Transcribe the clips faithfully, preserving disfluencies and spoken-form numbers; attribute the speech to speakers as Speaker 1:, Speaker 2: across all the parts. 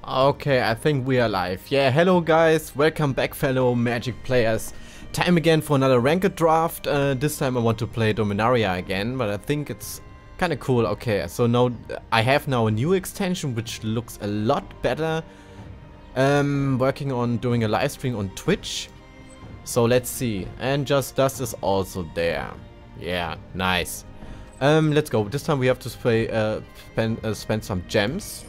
Speaker 1: Okay, I think we are live. Yeah, hello guys, welcome back fellow Magic players. Time again for another ranked draft. Uh, this time I want to play Dominaria again, but I think it's kind of cool. Okay, so now I have now a new extension which looks a lot better. Um, working on doing a live stream on Twitch. So let's see. And Just Dust is also there. Yeah, nice. Um, let's go. This time we have to play, uh, spend, uh, spend some gems.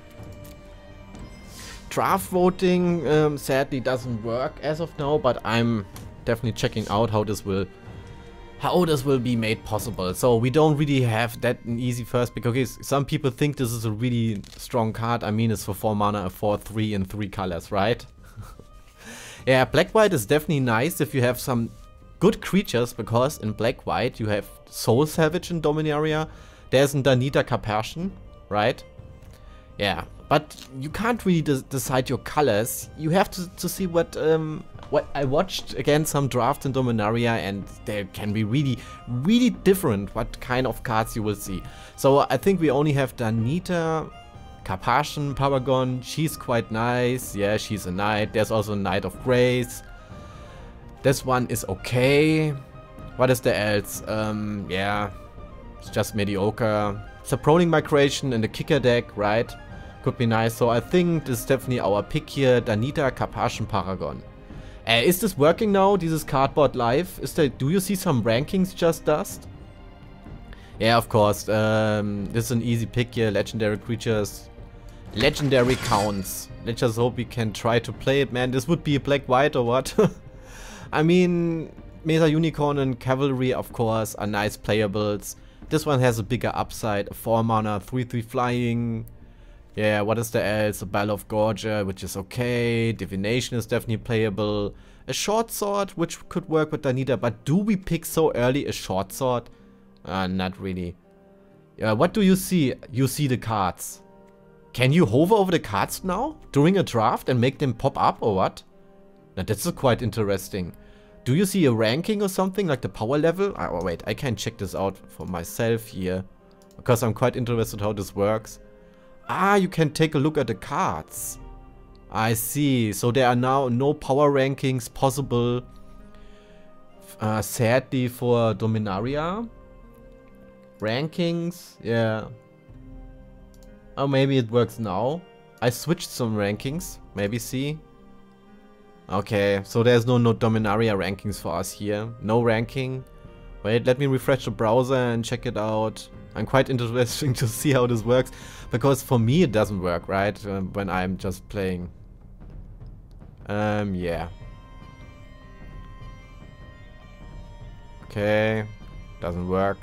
Speaker 1: Draft voting um, sadly doesn't work as of now, but I'm definitely checking out how this will how this will be made possible. So we don't really have that an easy first, because some people think this is a really strong card. I mean, it's for four mana, a four three in three colors, right? Yeah, black white is definitely nice if you have some good creatures, because in black white you have Soul Salvage in Dominaria. There's a Danita Caparsion, right? Yeah. But you can't really de decide your colors. You have to, to see what um, what I watched again some drafts in Dominaria, and they can be really, really different what kind of cards you will see. So I think we only have Danita, Caparsion, Paragon. She's quite nice. Yeah, she's a knight. There's also a Knight of Grace. This one is okay. What is there else? Um, yeah, it's just mediocre. Supporting Migration in the kicker deck, right? Could be nice. So I think this is definitely our pick here. Danita, Caparsion, Paragon. Uh, is this working now? This is Cardboard Live. Is there, do you see some rankings, Just Dust? Yeah, of course. Um, this is an easy pick here. Legendary creatures. Legendary counts. Let's just hope we can try to play it, man. This would be a black-white or what? I mean, Mesa Unicorn and Cavalry, of course, are nice playables. This one has a bigger upside. A four mana, three three flying. Yeah, what is there else? A Bell of Gorgia, which is okay. Divination is definitely playable. A Short Sword, which could work with Danita. But do we pick so early a Short Sword? Uh, not really. Yeah, what do you see? You see the cards. Can you hover over the cards now? During a draft and make them pop up or what? Now that's quite interesting. Do you see a ranking or something? Like the power level? Oh, wait, I can check this out for myself here. Because I'm quite interested how this works. Ah, you can take a look at the cards. I see. So there are now no power rankings possible. Uh, sadly for Dominaria. Rankings, yeah. Oh, maybe it works now. I switched some rankings. Maybe see. Okay, so there's no, no Dominaria rankings for us here. No ranking. Wait, let me refresh the browser and check it out. I'm quite interested to see how this works, because for me it doesn't work, right? Um, when I'm just playing. Um, yeah. Okay, doesn't work.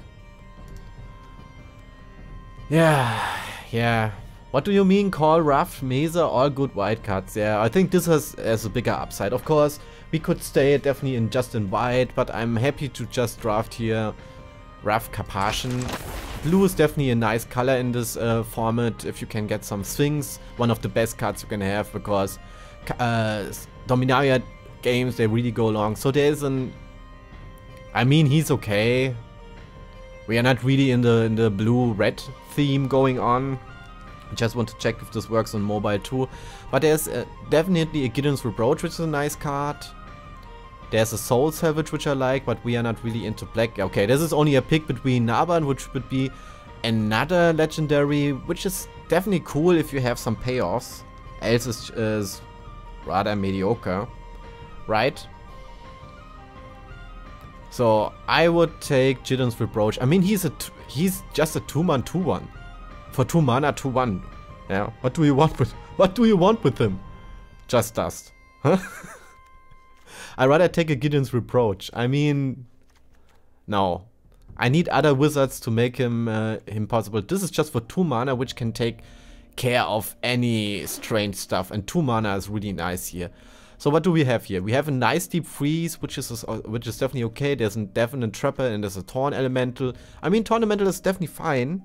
Speaker 1: Yeah, yeah. What do you mean call rough, Mesa, all good white cards? Yeah, I think this has, has a bigger upside. Of course, we could stay definitely in just in white, but I'm happy to just draft here rough Caparsion. Blue is definitely a nice color in this uh, format if you can get some Sphinx. One of the best cards you can have, because uh, Dominaria games, they really go long. So there's an... I mean, he's okay. We are not really in the in the blue-red theme going on. Just want to check if this works on mobile too. But there's uh, definitely a Gideon's Reproach, which is a nice card. There's a Soul Salvage, which I like, but we are not really into black. Okay, this is only a pick between Naban, which would be another legendary, which is definitely cool if you have some payoffs. Else is, is rather mediocre, right? So I would take Gideon's Reproach. I mean, he's a t he's just a two man two one. For two mana, two one. Yeah. What do you want with what do you want with him? Just Dust. Huh? I'd rather take a Gideon's Reproach. I mean, no. I need other wizards to make him uh, him possible. This is just for two mana, which can take care of any strange stuff. And two mana is really nice here. So what do we have here? We have a nice Deep Freeze, which is uh, which is definitely okay. There's a Definite Trapper and there's a Torn Elemental. I mean, Torn Elemental is definitely fine.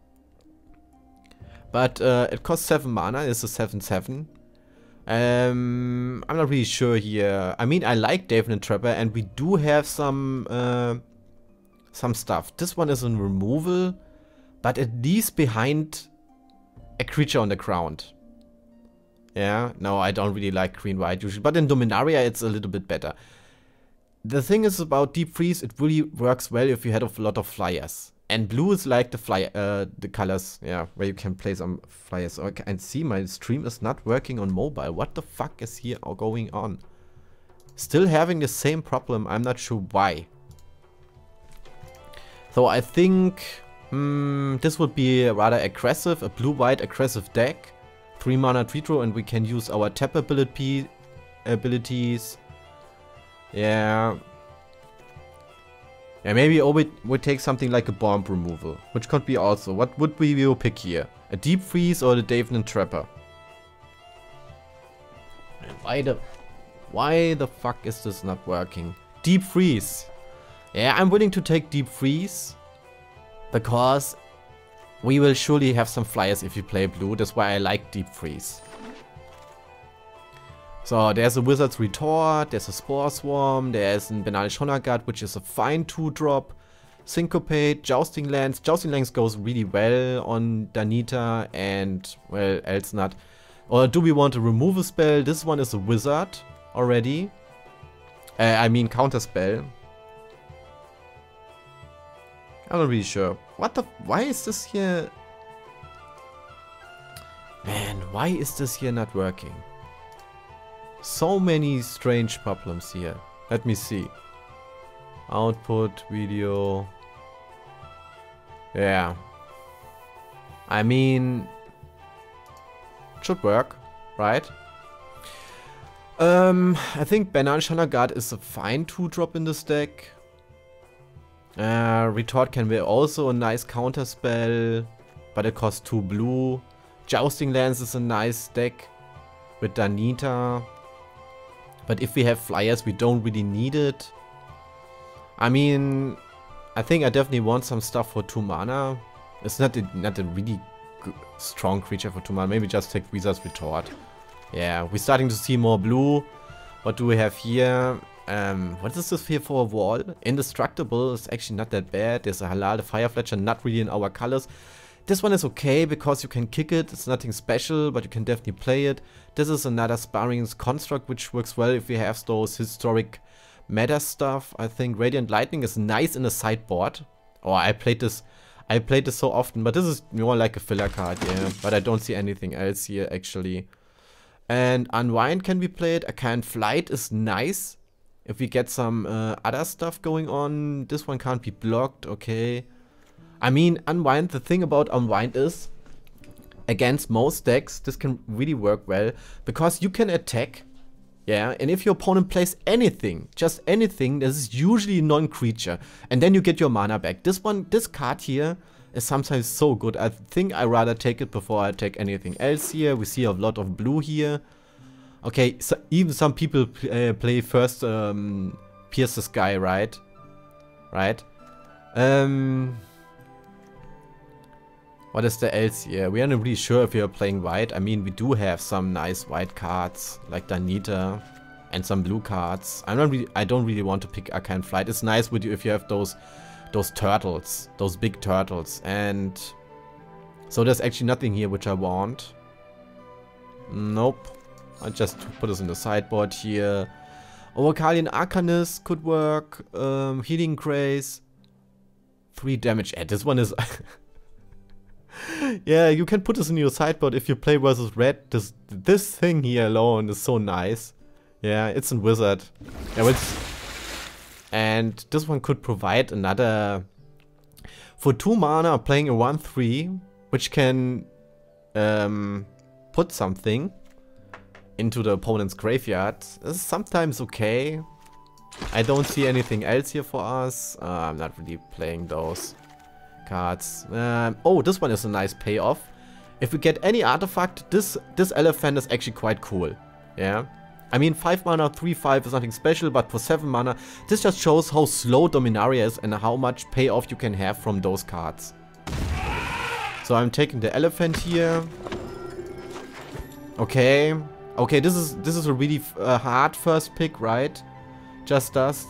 Speaker 1: But uh, it costs seven mana. It's a seven seven. Um, I'm not really sure here. I mean, I like Definite Trapper, and we do have some uh, some stuff. This one is in removal, but at least behind a creature on the ground. Yeah, no, I don't really like green-white usually, but in Dominaria it's a little bit better. The thing is about Deep Freeze, it really works well if you had a lot of flyers. And blue is like the fly, uh, the colors, yeah, where you can play some flyers. So I can see my stream is not working on mobile. What the fuck is here going on? Still having the same problem, I'm not sure why. So I think hmm, this would be rather aggressive, a blue-white aggressive deck. Three mana retro, and we can use our tap ability abilities. Yeah. Yeah, maybe Orbit would take something like a bomb removal, which could be also. What would we will pick here? A Deep Freeze or the Davenin Trapper? Why the why the fuck is this not working? Deep Freeze. Yeah, I'm willing to take Deep Freeze because we will surely have some flyers if you play blue. That's why I like Deep Freeze. So there's a Wizard's Retort, there's a Spore Swarm, there's a Benalish Honor-Guard, which is a fine two drop. Syncopate, Jousting Lance. Jousting Lance goes really well on Danita and, well, Elsnat. Or do we want a removal spell? This one is a Wizard already. Uh, I mean counter spell. I'm not really sure. What the... Why is this here... Man, why is this here not working? So many strange problems here. Let me see. Output, video. Yeah. I mean... Should work, right? Um, I think Benalish Honor-Guard is a fine two drop in this deck. Uh, Retort can be also a nice counter spell, but it costs two blue. Jousting Lance is a nice deck with Danita. But if we have flyers, we don't really need it. I mean, I think I definitely want some stuff for two mana. It's not a, not a really good, strong creature for two mana. Maybe just take Wizard's Retort. Yeah, we're starting to see more blue. What do we have here? Um, what is this here for a wall? Indestructible is actually not that bad. There's a Halal, the Fire Fletcher, not really in our colors. This one is okay because you can kick it. It's nothing special, but you can definitely play it. This is another Sparring's Construct, which works well if you have those historic meta stuff. I think Radiant Lightning is nice in a sideboard. Oh, I played this. I played this so often, but this is more like a filler card, yeah. But I don't see anything else here actually. And Unwind can be played. Arcane Flight is nice if we get some uh, other stuff going on. This one can't be blocked, okay. I mean, Unwind, the thing about Unwind is, against most decks, this can really work well, because you can attack, yeah, and if your opponent plays anything, just anything, this is usually a non-creature, and then you get your mana back. This one, this card here is sometimes so good. I think I rather take it before I take anything else here. We see a lot of blue here. Okay, so even some people uh, play first um, Pierce the Sky, right? Right? Um... What is the else here? We are not really sure if we are playing white. I mean, we do have some nice white cards, like Danita, and some blue cards. I'm not really, I don't really want to pick Arcane Flight. It's nice with you if you have those, those turtles, those big turtles. And so there's actually nothing here which I want. Nope. I just put this in the sideboard here. Oracalian Arcanist could work. Um, Healing Grace. Three damage. Eh, this one is... Yeah, you can put this in your sideboard if you play versus red. This this thing here alone is so nice. Yeah, it's in Wizard. Yeah, it's, and this one could provide another... For two mana, playing a one three, which can um, put something into the opponent's graveyard. This is sometimes okay. I don't see anything else here for us. Uh, I'm not really playing those cards. Um, oh, this one is a nice payoff. If we get any artifact, this this elephant is actually quite cool. Yeah. I mean, five mana, three five is nothing special, but for seven mana, this just shows how slow Dominaria is and how much payoff you can have from those cards. So I'm taking the elephant here. Okay. Okay, this is this is a really uh, hard first pick, right? Just Dust.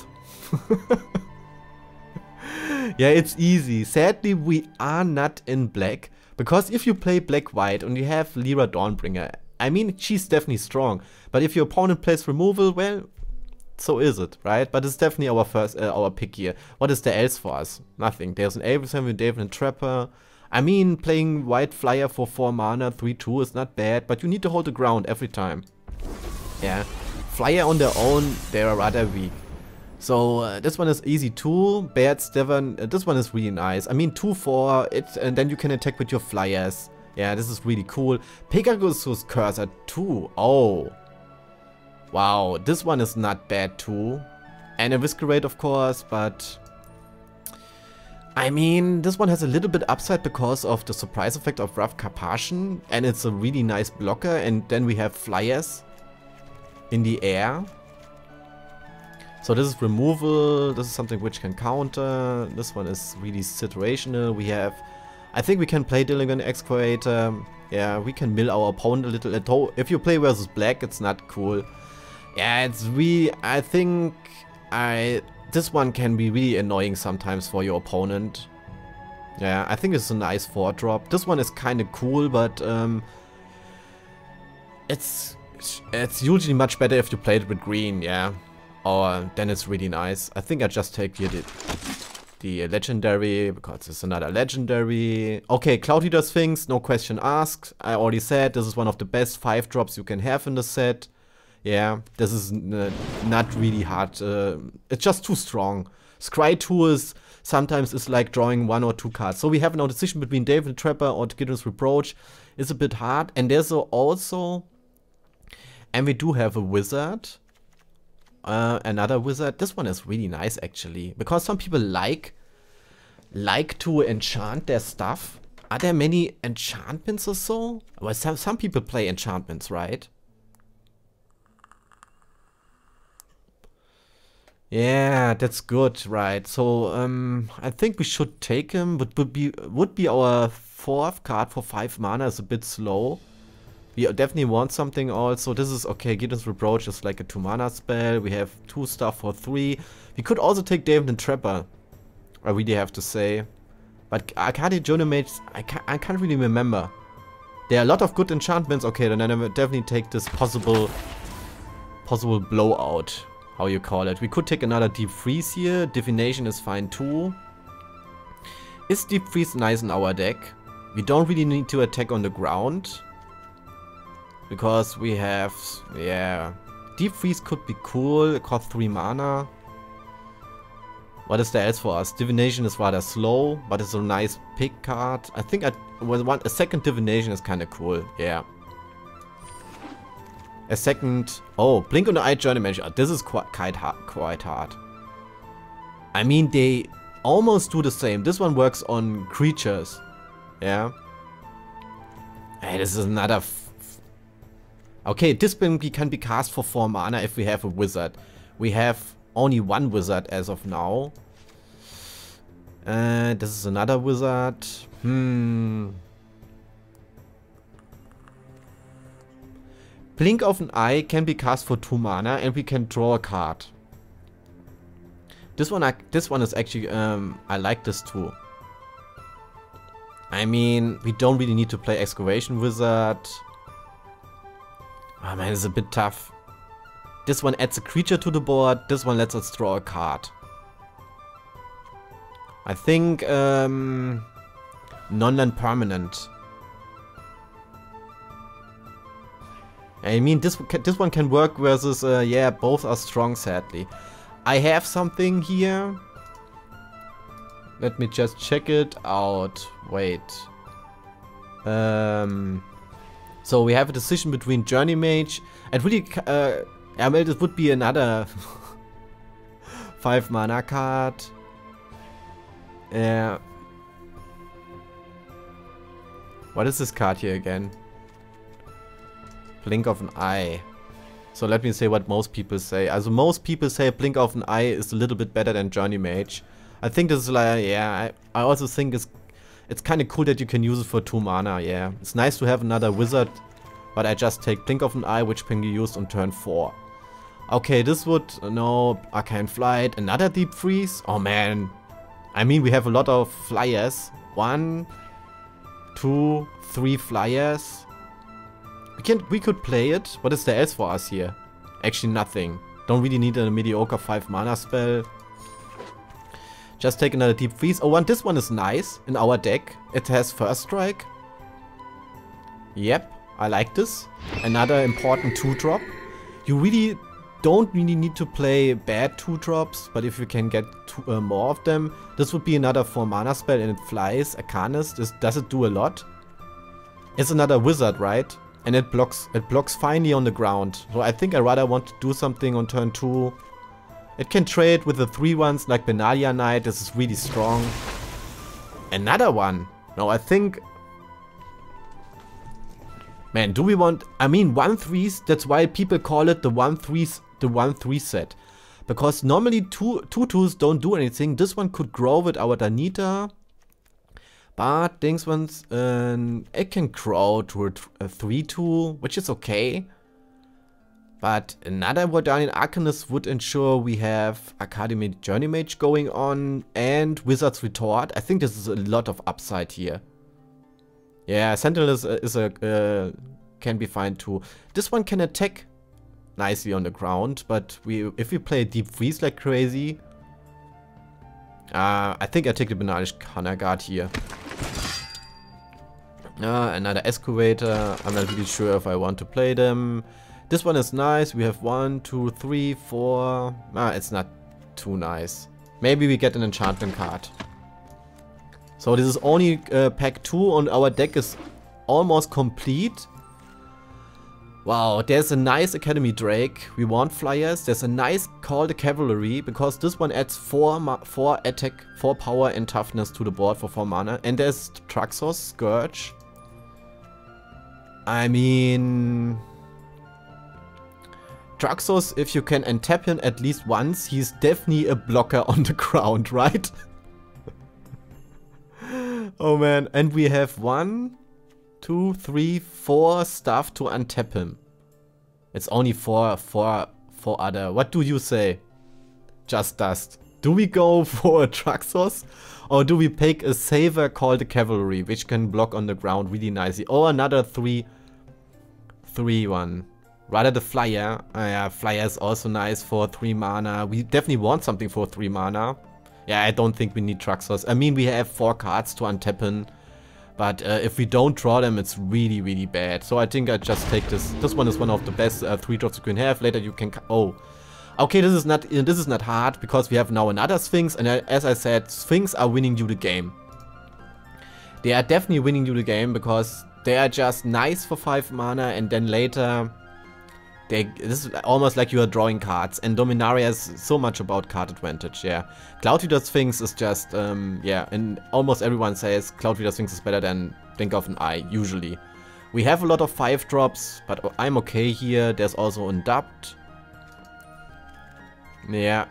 Speaker 1: Yeah, it's easy. Sadly, we are not in black. Because if you play black-white and you have Lyra Dawnbringer, I mean, she's definitely strong. But if your opponent plays removal, well, so is it, right? But it's definitely our first, uh, our pick here. What is there else for us? Nothing. There's an Abraham with David and Trapper. I mean, playing White Flyer for four mana, three two is not bad, but you need to hold the ground every time. Yeah. Flyer on their own, they are rather weak. So, uh, this one is easy too. Bad Steven, uh, this one is really nice. I mean, two four, it, and then you can attack with your Flyers. Yeah, this is really cool. Pegasus Cursor two. Oh. Wow, this one is not bad too. And a Whiskerate, of course, but... I mean, this one has a little bit upside because of the surprise effect of Rough Carpathian. And it's a really nice blocker. And then we have Flyers in the air. So this is removal. This is something which can counter. This one is really situational. We have... I think we can play Diligent Excavator. Yeah, we can mill our opponent a little. If you play versus black, it's not cool. Yeah, it's really... I think... I... This one can be really annoying sometimes for your opponent. Yeah, I think it's a nice four drop. This one is kind of cool, but... Um, it's... It's usually much better if you play it with green, yeah. Or then it's really nice. I think I just take here the... The legendary, because it's another legendary. Okay, Cloud Eater Sphinx, no question asked. I already said this is one of the best five drops you can have in the set. Yeah, this is uh, not really hard. Uh, it's just too strong. Scry two is sometimes is like drawing one or two cards. So we have no decision between David Trapper or Gideon's Reproach. It's a bit hard. And there's also, and we do have a wizard. Uh, another wizard. This one is really nice actually, because some people like like to enchant their stuff. Are there many enchantments or so? Well, some some people play enchantments, right? Yeah, that's good, right? So um, I think we should take him. Would would be would be our fourth card for five mana. Is a bit slow. We definitely want something also. This is okay. Gideon's Reproach is like a two mana spell. We have two stuff for three. We could also take David and Trapper. I really have to say. But Arcadia Journey Mage, I can't, I can't really remember. There are a lot of good enchantments. Okay, then I will definitely take this possible, possible blowout. How you call it. We could take another Deep Freeze here. Divination is fine too. Is Deep Freeze nice in our deck? We don't really need to attack on the ground. Because we have, yeah, Deep Freeze could be cool, it costs three mana. What is there else for us? Divination is rather slow, but it's a nice pick card. I think I, one, a second Divination is kind of cool, yeah. A second, oh, Blink on the Eye Journey Mage, this is quite, quite, hard, quite hard. I mean, they almost do the same. This one works on creatures, yeah. Hey, this is another... Okay, this can be cast for four mana if we have a wizard. We have only one wizard as of now. Uh, this is another wizard. Hmm. Blink of an Eye can be cast for two mana and we can draw a card. This one, I, this one is actually, um, I like this too. I mean, we don't really need to play Excavation Wizard. Oh man, it's a bit tough. This one adds a creature to the board. This one lets us draw a card. I think um, non-land permanent. I mean, this this one can work versus uh, yeah, both are strong. Sadly, I have something here. Let me just check it out. Wait. Um. So we have a decision between Journey Mage and really, uh, I mean, this would be another five mana card. Yeah. What is this card here again? Blink of an Eye. So let me say what most people say. Also most people say Blink of an Eye is a little bit better than Journey Mage. I think this is like, yeah, I, I also think it's It's kind of cool that you can use it for two mana, yeah. It's nice to have another wizard, but I just take Blink of an Eye, which can be used on turn four. Okay, this would, no, Arcane Flight, another Deep Freeze. Oh man, I mean we have a lot of flyers. One, two, three flyers. We can we could play it. What is there else for us here? Actually nothing. Don't really need a mediocre five mana spell. Just take another Deep Freeze. Oh, and this one is nice in our deck. It has First Strike. Yep, I like this. Another important two drop. You really don't really need to play bad two drops, but if you can get two, uh, more of them, this would be another four mana spell and it flies. Arcanist. This, does it do a lot? It's another wizard, right? And it blocks it blocks finely on the ground. So I think I rather want to do something on turn two. It can trade with the three ones like Benalia Knight. This is really strong. Another one. No, I think... Man, do we want... I mean, one threes, that's why people call it the one threes, the one three set. Because normally two two twos don't do anything. This one could grow with our Danita. But things once um, it can grow to a three two, which is okay. But another Vardanian Arcanist would ensure we have Academy Journey Mage going on and Wizard's Retort. I think this is a lot of upside here. Yeah, Sentinel is a, is a uh, can be fine too. This one can attack nicely on the ground, but we if we play Deep Freeze like crazy, uh, I think I take the Benalish Kanagard here. Uh, another Excavator. I'm not really sure if I want to play them. This one is nice. We have one, two, three, four. Ah, it's not too nice. Maybe we get an enchantment card. So this is only uh, pack two and our deck is almost complete. Wow, there's a nice Academy Drake. We want flyers. There's a nice Call the Cavalry because this one adds four, four attack, four power and toughness to the board for four mana. And there's Traxos, Scourge. I mean... Traxos, if you can untap him at least once, he's definitely a blocker on the ground, right? Oh man, and we have one, two, three, four stuff to untap him. It's only four, four, four other. What do you say? Just Dust. Do we go for a Traxos? Or do we pick a Saver called the Cavalry, which can block on the ground really nicely? Or another three, three one. Rather the Flyer. Uh, yeah, Flyer is also nice for three mana. We definitely want something for three mana. Yeah, I don't think we need Traxos. I mean, we have four cards to untap him. But uh, if we don't draw them, it's really, really bad. So I think I just take this. This one is one of the best uh, three drops you can have. Later you can... Oh. Okay, this is not this is not hard because we have now another Sphinx. And uh, as I said, Sphinx are winning you the game. They are definitely winning you the game because they are just nice for five mana. And then later... They, this is almost like you are drawing cards, and Dominaria is so much about card advantage, yeah. Cloudfeeder Sphinx is just, um, yeah, and almost everyone says Cloudfeeder Sphinx is better than Think of an Eye, usually. We have a lot of five drops, but I'm okay here. There's also Undapt. Yeah.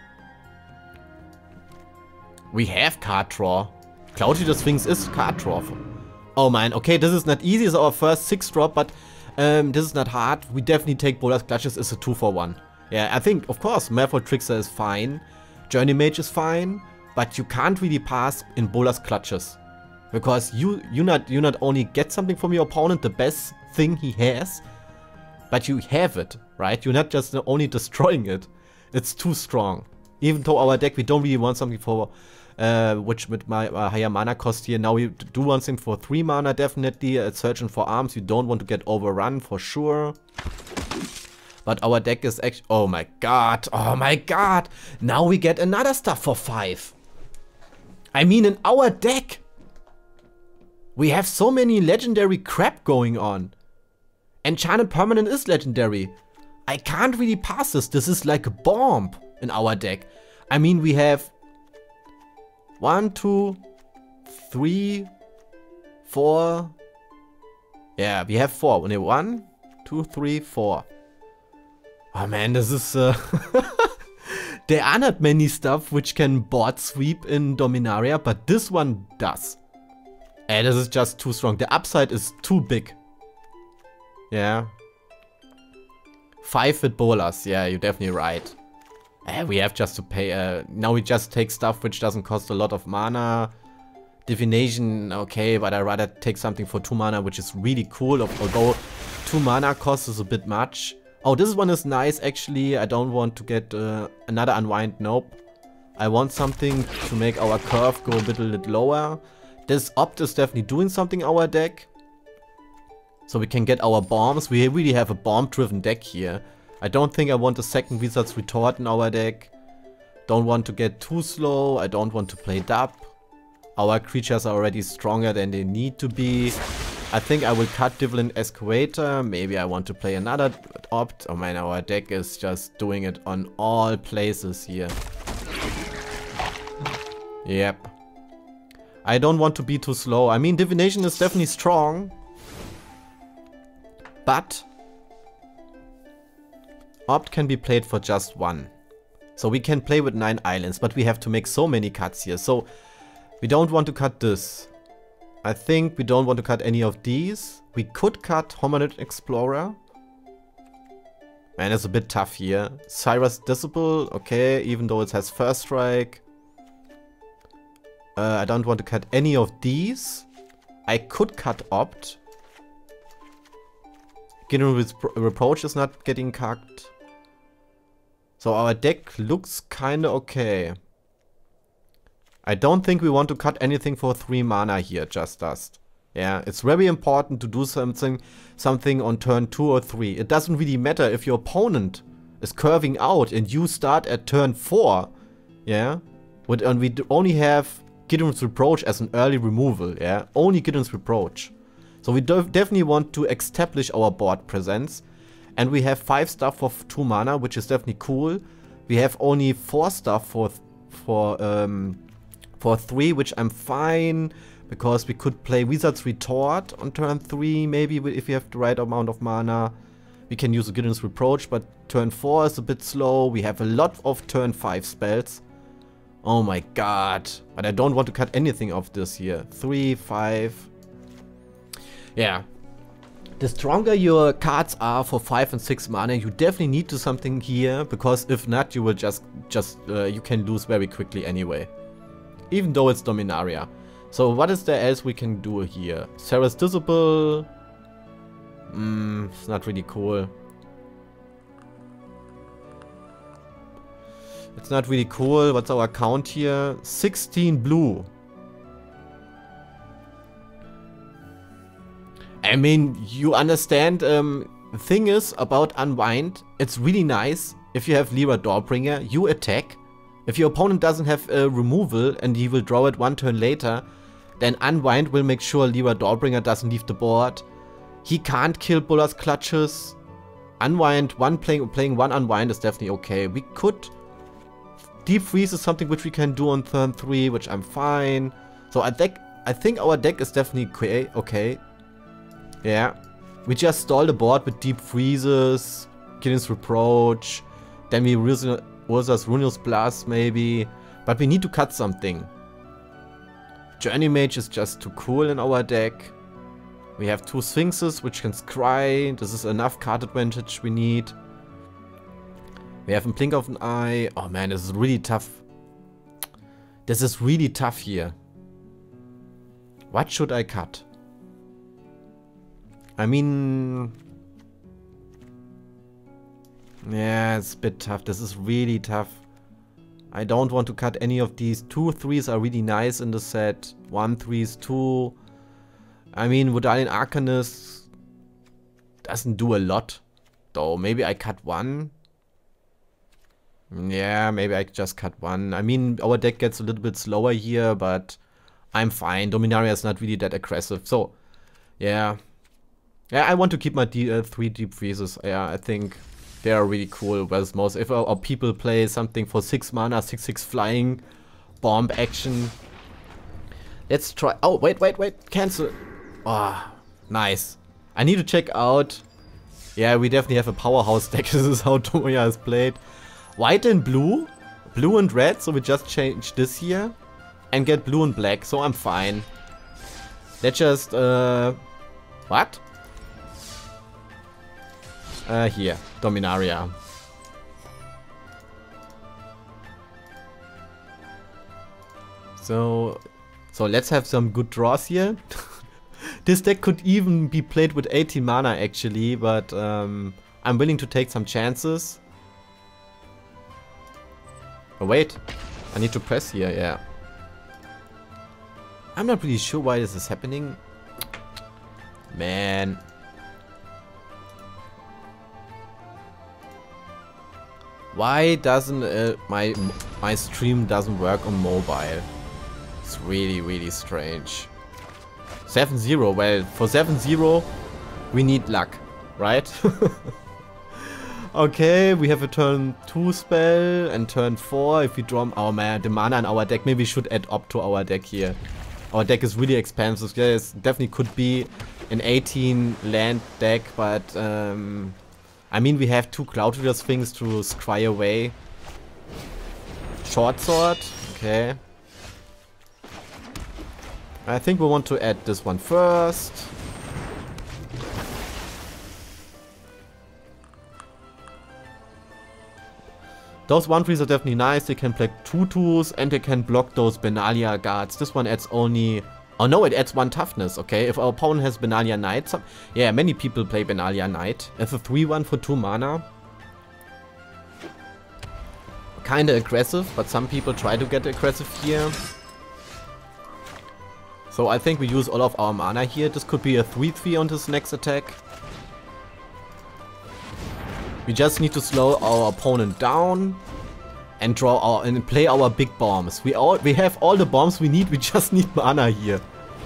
Speaker 1: We have card draw. Cloudfeeder Sphinx is card draw. Oh man, okay, this is not easy. It's our first six drop, but... Um, this is not hard. We definitely take Bolas Clutches as a two for one. Yeah, I think, of course, Malfoy Trickster is fine. Journey Mage is fine. But you can't really pass in Bolas Clutches. Because you you not you not only get something from your opponent, the best thing he has, but you have it, right? You're not just only destroying it. It's too strong. Even though our deck, we don't really want something for... Uh, which with my uh, higher mana cost here, now we do one thing for three mana definitely, a Surgeon for Arms, you don't want to get overrun for sure. But our deck is actually, oh my god, oh my god, now we get another stuff for five. I mean in our deck, we have so many legendary crap going on. Enchanted Permanent is legendary. I can't really pass this, this is like a bomb in our deck. I mean we have... One, two, three, four. Yeah, we have four. Only one, two, three, four. Oh man, this is... Uh there are not many stuff which can board sweep in Dominaria, but this one does. And this is just too strong. The upside is too big. Yeah. Five with Bolas. Yeah, you're definitely right. Uh, we have just to pay, uh, now we just take stuff which doesn't cost a lot of mana. Divination, okay, but I'd rather take something for two mana, which is really cool. Although two mana cost is a bit much. Oh, this one is nice actually. I don't want to get uh, another Unwind. Nope. I want something to make our curve go a bit, a bit lower. This Opt is definitely doing something in our deck. So we can get our bombs. We really have a bomb-driven deck here. I don't think I want a second Wizard's Retort in our deck. Don't want to get too slow. I don't want to play dub. Our creatures are already stronger than they need to be. I think I will cut Divalent Excavator. Maybe I want to play another Opt. Oh man, our deck is just doing it on all places here. Yep. I don't want to be too slow. I mean, Divination is definitely strong. But Opt can be played for just one. So we can play with nine islands, but we have to make so many cuts here. So we don't want to cut this. I think we don't want to cut any of these. We could cut Hominid Explorer. Man, it's a bit tough here. Cyrus Disciple, okay, even though it has First Strike. Uh, I don't want to cut any of these. I could cut Opt. Gideon's Reproach is not getting cut. So our deck looks kinda okay. I don't think we want to cut anything for three mana here, Just Dust. Yeah, it's very important to do something something on turn two or three. It doesn't really matter if your opponent is curving out and you start at turn four. Yeah? And we only have Gideon's Reproach as an early removal. Yeah? Only Gideon's Reproach. So we definitely want to establish our board presence. And we have five stuff for two mana, which is definitely cool. We have only four stuff for for um for three, which I'm fine, because we could play Wizard's Retort on turn three, maybe if we have the right amount of mana. We can use a Gideon's Reproach, but turn four is a bit slow. We have a lot of turn five spells. Oh my god. But I don't want to cut anything of this here. Three, five. Yeah. The stronger your cards are for five and six mana, you definitely need to something here, because if not, you will just, just uh, you can lose very quickly anyway. Even though it's Dominaria. So what is there else we can do here? Cyrus Disciple. Hmm, it's not really cool. It's not really cool. What's our count here? sixteen blue. I mean, you understand, um, the thing is about Unwind, it's really nice if you have Lyra Doorbringer, you attack. If your opponent doesn't have a removal and he will draw it one turn later, then Unwind will make sure Lyra Doorbringer doesn't leave the board. He can't kill Buller's Clutches. Unwind, one playing, playing one Unwind is definitely okay. We could... Deep Freeze is something which we can do on turn three, which I'm fine. So I, deck, I think our deck is definitely okay. okay. Yeah, we just stall the board with Deep Freezes, Gideon's Reproach, then we use Urza's Ruinous Blast maybe, but we need to cut something. Journey Mage is just too cool in our deck. We have two Sphinxes which can scry, this is enough card advantage we need. We have a Blink of an Eye. Oh man, this is really tough. This is really tough here. What should I cut? I mean, yeah, it's a bit tough. This is really tough. I don't want to cut any of these. Two threes are really nice in the set. One three is two. I mean, Vodalian Arcanist doesn't do a lot, though. Maybe I cut one. Yeah, maybe I just cut one. I mean, our deck gets a little bit slower here, but I'm fine. Dominaria is not really that aggressive, so yeah. Yeah, I want to keep my D uh, three Deep Freezes. Yeah, I think they are really cool. Whereas most, if our, our people play something for six mana, six six flying, bomb action. Let's try. Oh, wait, wait, wait. Cancel. Ah, oh, nice. I need to check out. Yeah, we definitely have a powerhouse deck. This is how Tomoya is played. White and blue, blue and red. So we just change this here and get blue and black. So I'm fine. Let's just uh, what? Uh, here, Dominaria. So, so let's have some good draws here. This deck could even be played with eighteen mana actually, but um, I'm willing to take some chances. Oh wait, I need to press here, yeah. I'm not really sure why this is happening. Man. Why doesn't uh, my my stream doesn't work on mobile? It's really really strange. seven zero, well, for seven zero we need luck, right? Okay, we have a turn two spell and turn four. If we draw our man, the mana in our deck, maybe we should add up to our deck here. Our deck is really expensive. Yes, definitely could be an eighteen land deck, but um, I mean we have two Cloud Reader Sphinx to scry away. Short Sword, okay. I think we want to add this one first. Those one threes are definitely nice. They can play two twos and they can block those Benalia guards. This one adds only... Oh no, it adds one toughness, okay? If our opponent has Benalia Knight... Some, yeah, many people play Benalia Knight. It's a three one for two mana. Kinda aggressive, but some people try to get aggressive here. So I think we use all of our mana here. This could be a three three on this next attack. We just need to slow our opponent down and draw our and play our big bombs. We all we have all the bombs we need. We just need mana here.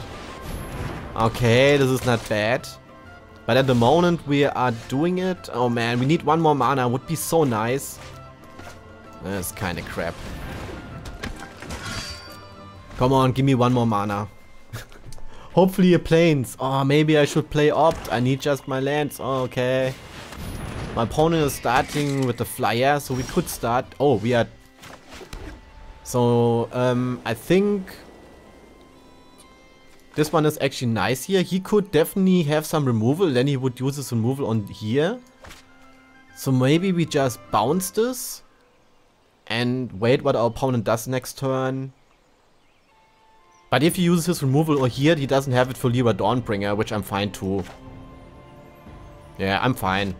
Speaker 1: Okay, this is not bad. But at the moment we are doing it. Oh man, we need one more mana. Would be so nice. That's kind of crap. Come on, give me one more mana. Hopefully a plains. Oh, maybe I should play Opt. I need just my lands. Oh, okay. My opponent is starting with the flyer, so we could start... Oh, we are... So, um, I think... This one is actually nice here. He could definitely have some removal, then he would use his removal on here. So maybe we just bounce this. And wait what our opponent does next turn. But if he uses his removal or here, he doesn't have it for Lyra Dawnbringer, which I'm fine too. Yeah, I'm fine.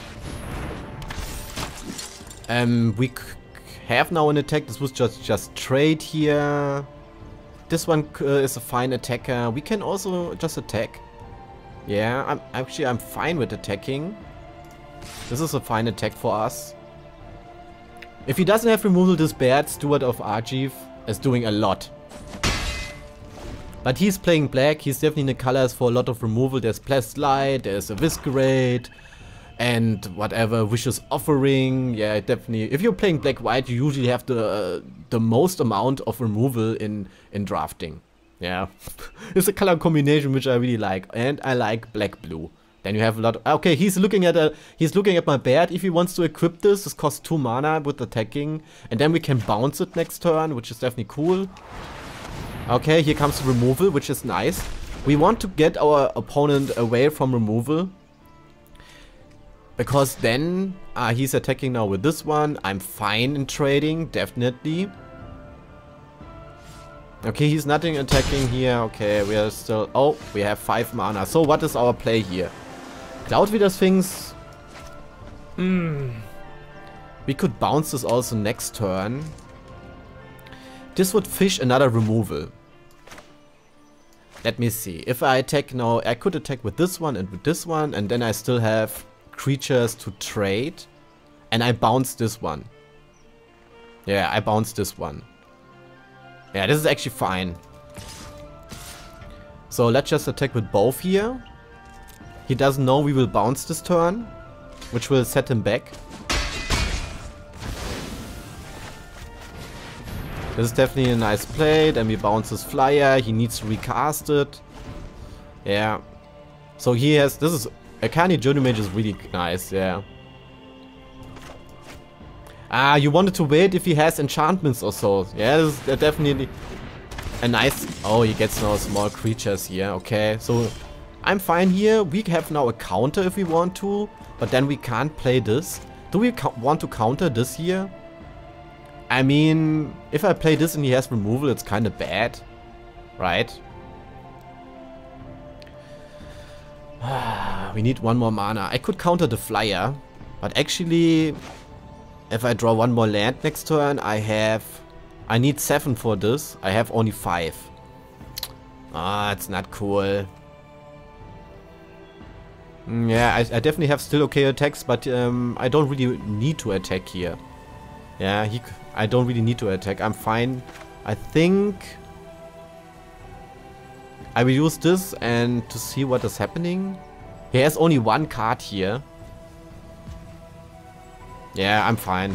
Speaker 1: Um, we have now an attack. This was just just trade here. This one uh, is a fine attacker. We can also just attack. Yeah, I'm actually I'm fine with attacking. This is a fine attack for us. If he doesn't have removal, this bad Steward of Argive is doing a lot. But he's playing black. He's definitely in the colors for a lot of removal. There's Blessed Light. There's a Viscerate. And whatever, Vicious Offering, yeah, definitely. If you're playing black-white, you usually have the uh, the most amount of removal in, in drafting. Yeah, it's a color combination which I really like. And I like black-blue. Then you have a lot of... Okay, he's looking at a he's looking at my Baird. If he wants to equip this, this costs two mana with attacking. And then we can bounce it next turn, which is definitely cool. Okay, here comes the removal, which is nice. We want to get our opponent away from removal. Because then, uh, he's attacking now with this one. I'm fine in trading, definitely. Okay, he's nothing attacking here. Okay, we are still... Oh, we have five mana. So what is our play here? Cloud Reader Sphinx. Hmm. We could bounce this also next turn. This would fish another removal. Let me see. If I attack now, I could attack with this one and with this one. And then I still have... creatures to trade, and I bounce this one. Yeah, I bounce this one. Yeah, this is actually fine. So let's just attack with both here. He doesn't know we will bounce this turn, which will set him back. This is definitely a nice play. Then we bounce his flyer. He needs to recast it. Yeah. So he has... This is... Akani Journey Mage is really nice, yeah. Ah, you wanted to wait if he has enchantments or so. Yeah, this is definitely a nice... Oh, he gets now small creatures here, okay. So, I'm fine here. We have now a counter if we want to, but then we can't play this. Do we want to counter this here? I mean, if I play this and he has removal, it's kind of bad, right? We need one more mana. I could counter the flyer, but actually, if I draw one more land next turn, I have... I need seven for this. I have only five. Ah, it's not cool. Mm, yeah, I, I definitely have still okay attacks, but um, I don't really need to attack here. Yeah, he, I don't really need to attack. I'm fine. I think I will use this and to see what is happening. He has only one card here. Yeah, I'm fine.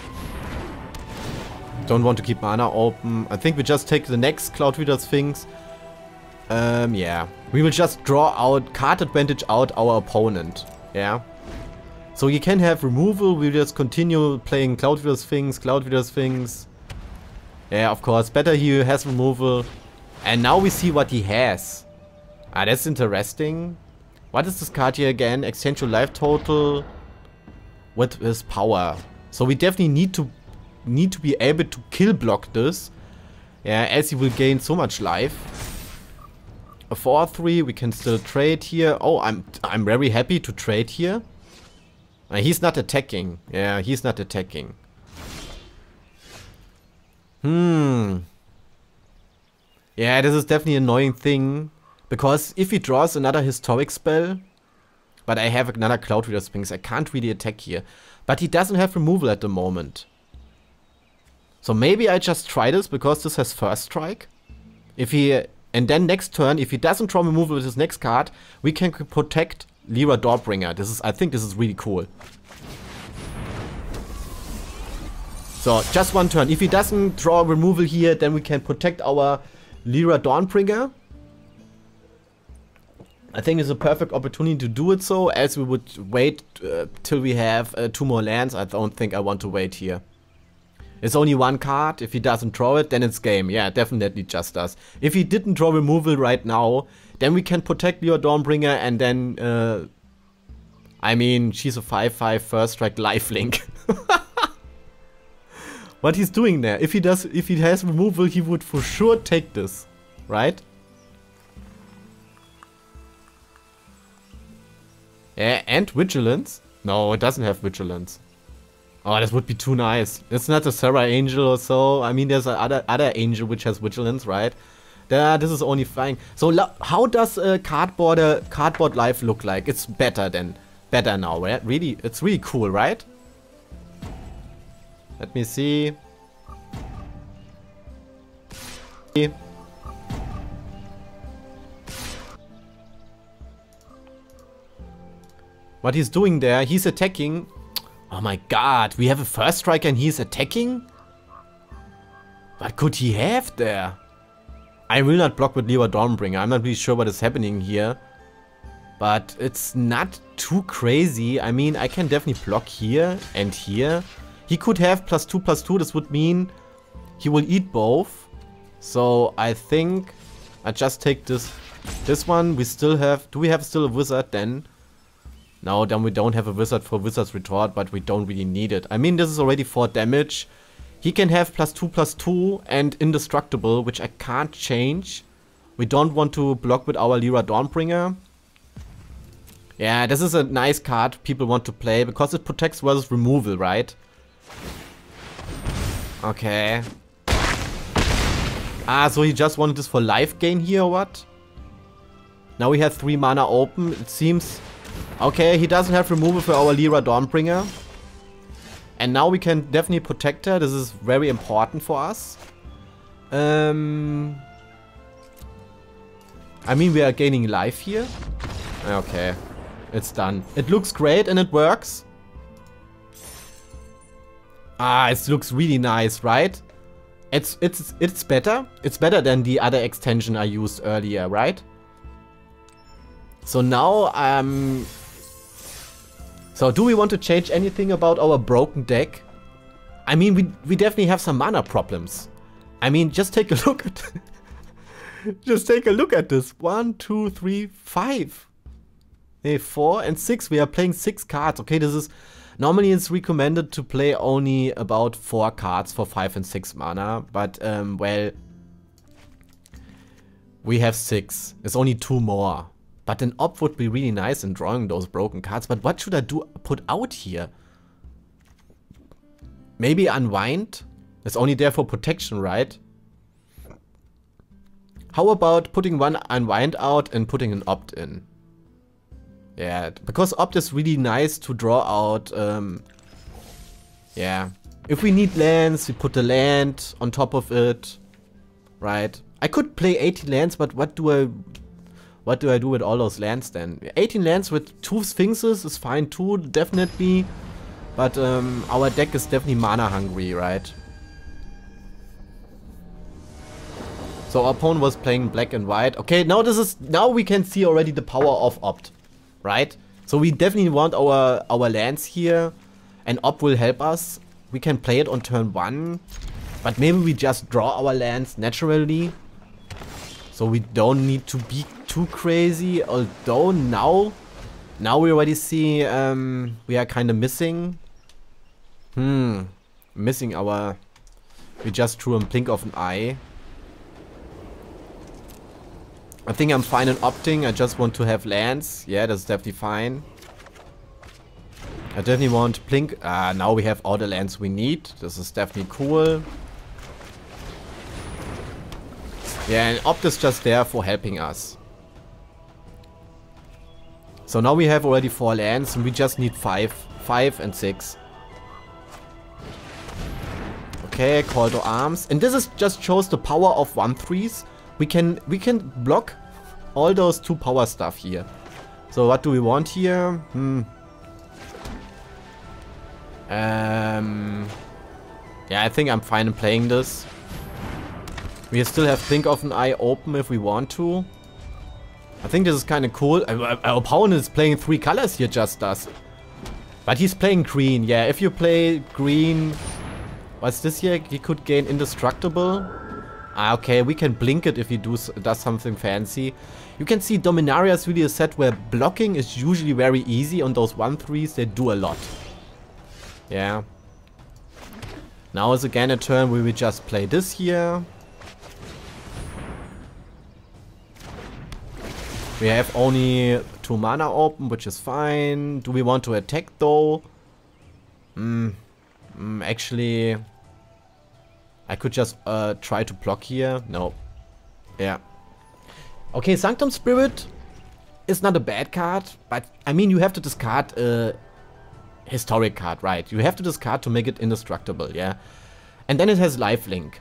Speaker 1: Don't want to keep mana open. I think we just take the next Cloud Reader Sphinx. Um, yeah. We will just draw out, card advantage out our opponent. Yeah. So you can have removal. We'll just continue playing Cloud Reader Sphinx, Cloud Reader Sphinx. Yeah, of course. Better he has removal. And now we see what he has. Ah, that's interesting. What is this card here again? Exchange your life total with his power. So we definitely need to need to be able to kill block this. Yeah, as he will gain so much life. A four three, we can still trade here. Oh, I'm I'm very happy to trade here. Uh, he's not attacking. Yeah, he's not attacking. Hmm. Yeah, this is definitely an annoying thing. Because if he draws another historic spell, but I have another Cloud Reader Sphinx, I can't really attack here. But he doesn't have removal at the moment. So maybe I just try this because this has first strike. If he... And then next turn, if he doesn't draw removal with his next card, we can protect Lyra Dawnbringer. This is, I think this is really cool. So, just one turn. If he doesn't draw removal here, then we can protect our Lyra Dawnbringer. I think it's a perfect opportunity to do it so, as we would wait uh, till we have uh, two more lands. I don't think I want to wait here. It's only one card. If he doesn't draw it, then it's game. Yeah, definitely just does. If he didn't draw removal right now, then we can protect Lyra Dawnbringer and then... Uh, I mean, she's a five five first strike lifelink. What he's doing there. If he does, if he has removal, he would for sure take this. Right? Yeah, and Vigilance? No, it doesn't have Vigilance. Oh, this would be too nice. It's not a Serra Angel or so. I mean, there's another other angel which has Vigilance, right? Uh, this is only fine. So, how does uh, cardboard uh, cardboard life look like? It's better than better now, right? Really, it's really cool, right? Let me see. What he's doing there, he's attacking. Oh my god, we have a first strike and he's attacking? What could he have there? I will not block with Lyra Dawnbringer. I'm not really sure what is happening here. But it's not too crazy. I mean, I can definitely block here and here. He could have plus two plus two. This would mean he will eat both. So I think I just take this this one. We still have... Do we have still a wizard then? No, then we don't have a wizard for Wizard's Retort, but we don't really need it. I mean, this is already four damage. He can have plus two plus two and indestructible, which I can't change. We don't want to block with our Lyra Dawnbringer. Yeah, this is a nice card people want to play because it protects versus removal, right? Okay. Ah, so he just wanted this for life gain here or what? Now we have three mana open. It seems... Okay, he doesn't have removal for our Lyra Dawnbringer. And now we can definitely protect her. This is very important for us. Um, I mean, we are gaining life here. Okay, it's done. It looks great and it works. Ah, it looks really nice, right? It's it's it's better. It's better than the other extension I used earlier, right? So now, um... So do we want to change anything about our broken deck? I mean, we, we definitely have some mana problems. I mean, just take a look at... just take a look at this. One, two, three, five. Hey, four and six. We are playing six cards. Okay, this is... Normally it's recommended to play only about four cards for five and six mana. But, um, well... We have six. It's only two more. But an Op would be really nice in drawing those broken cards. But what should I do put out here? Maybe Unwind? It's only there for protection, right? How about putting one Unwind out and putting an Opt in? Yeah, because Opt is really nice to draw out. Um, yeah. If we need lands, we put the land on top of it. Right. I could play eighteen lands, but what do I... What do I do with all those lands then? eighteen lands with two Sphinxes is fine too, definitely. But um, our deck is definitely mana hungry, right? So our opponent was playing black and white. Okay, now this is now we can see already the power of Opt, right? So we definitely want our our lands here, and Opt will help us. We can play it on turn one, but maybe we just draw our lands naturally. So we don't need to be too crazy, although now, now we already see um, we are kind of missing. Hmm, missing our, we just drew a blink of an eye. I think I'm fine in opting, I just want to have lands. Yeah, that's definitely fine. I definitely want blink, ah, now we have all the lands we need. This is definitely cool. Yeah, and Opt is just there for helping us. So now we have already four lands and we just need five. Five and six. Okay, call to arms. And this is just shows the power of one threes. We can we can block all those two power stuff here. So what do we want here? Hmm. Um Yeah, I think I'm fine in playing this. We still have Blink of an Eye open if we want to. I think this is kind of cool. Our, our opponent is playing three colors here, just does. But he's playing green. Yeah, if you play green... What's this here? He could gain Indestructible. Ah, okay, we can blink it if he do, does something fancy. You can see Dominaria is really a set where blocking is usually very easy. On those one threes, they do a lot. Yeah. Now is again a turn where we just play this here. We have only two mana open, which is fine. Do we want to attack though? Hmm. Mm, actually, I could just uh, try to block here. No. Yeah. Okay, Sanctum Spirit is not a bad card, but I mean you have to discard a historic card, right? You have to discard to make it indestructible, yeah. And then it has lifelink.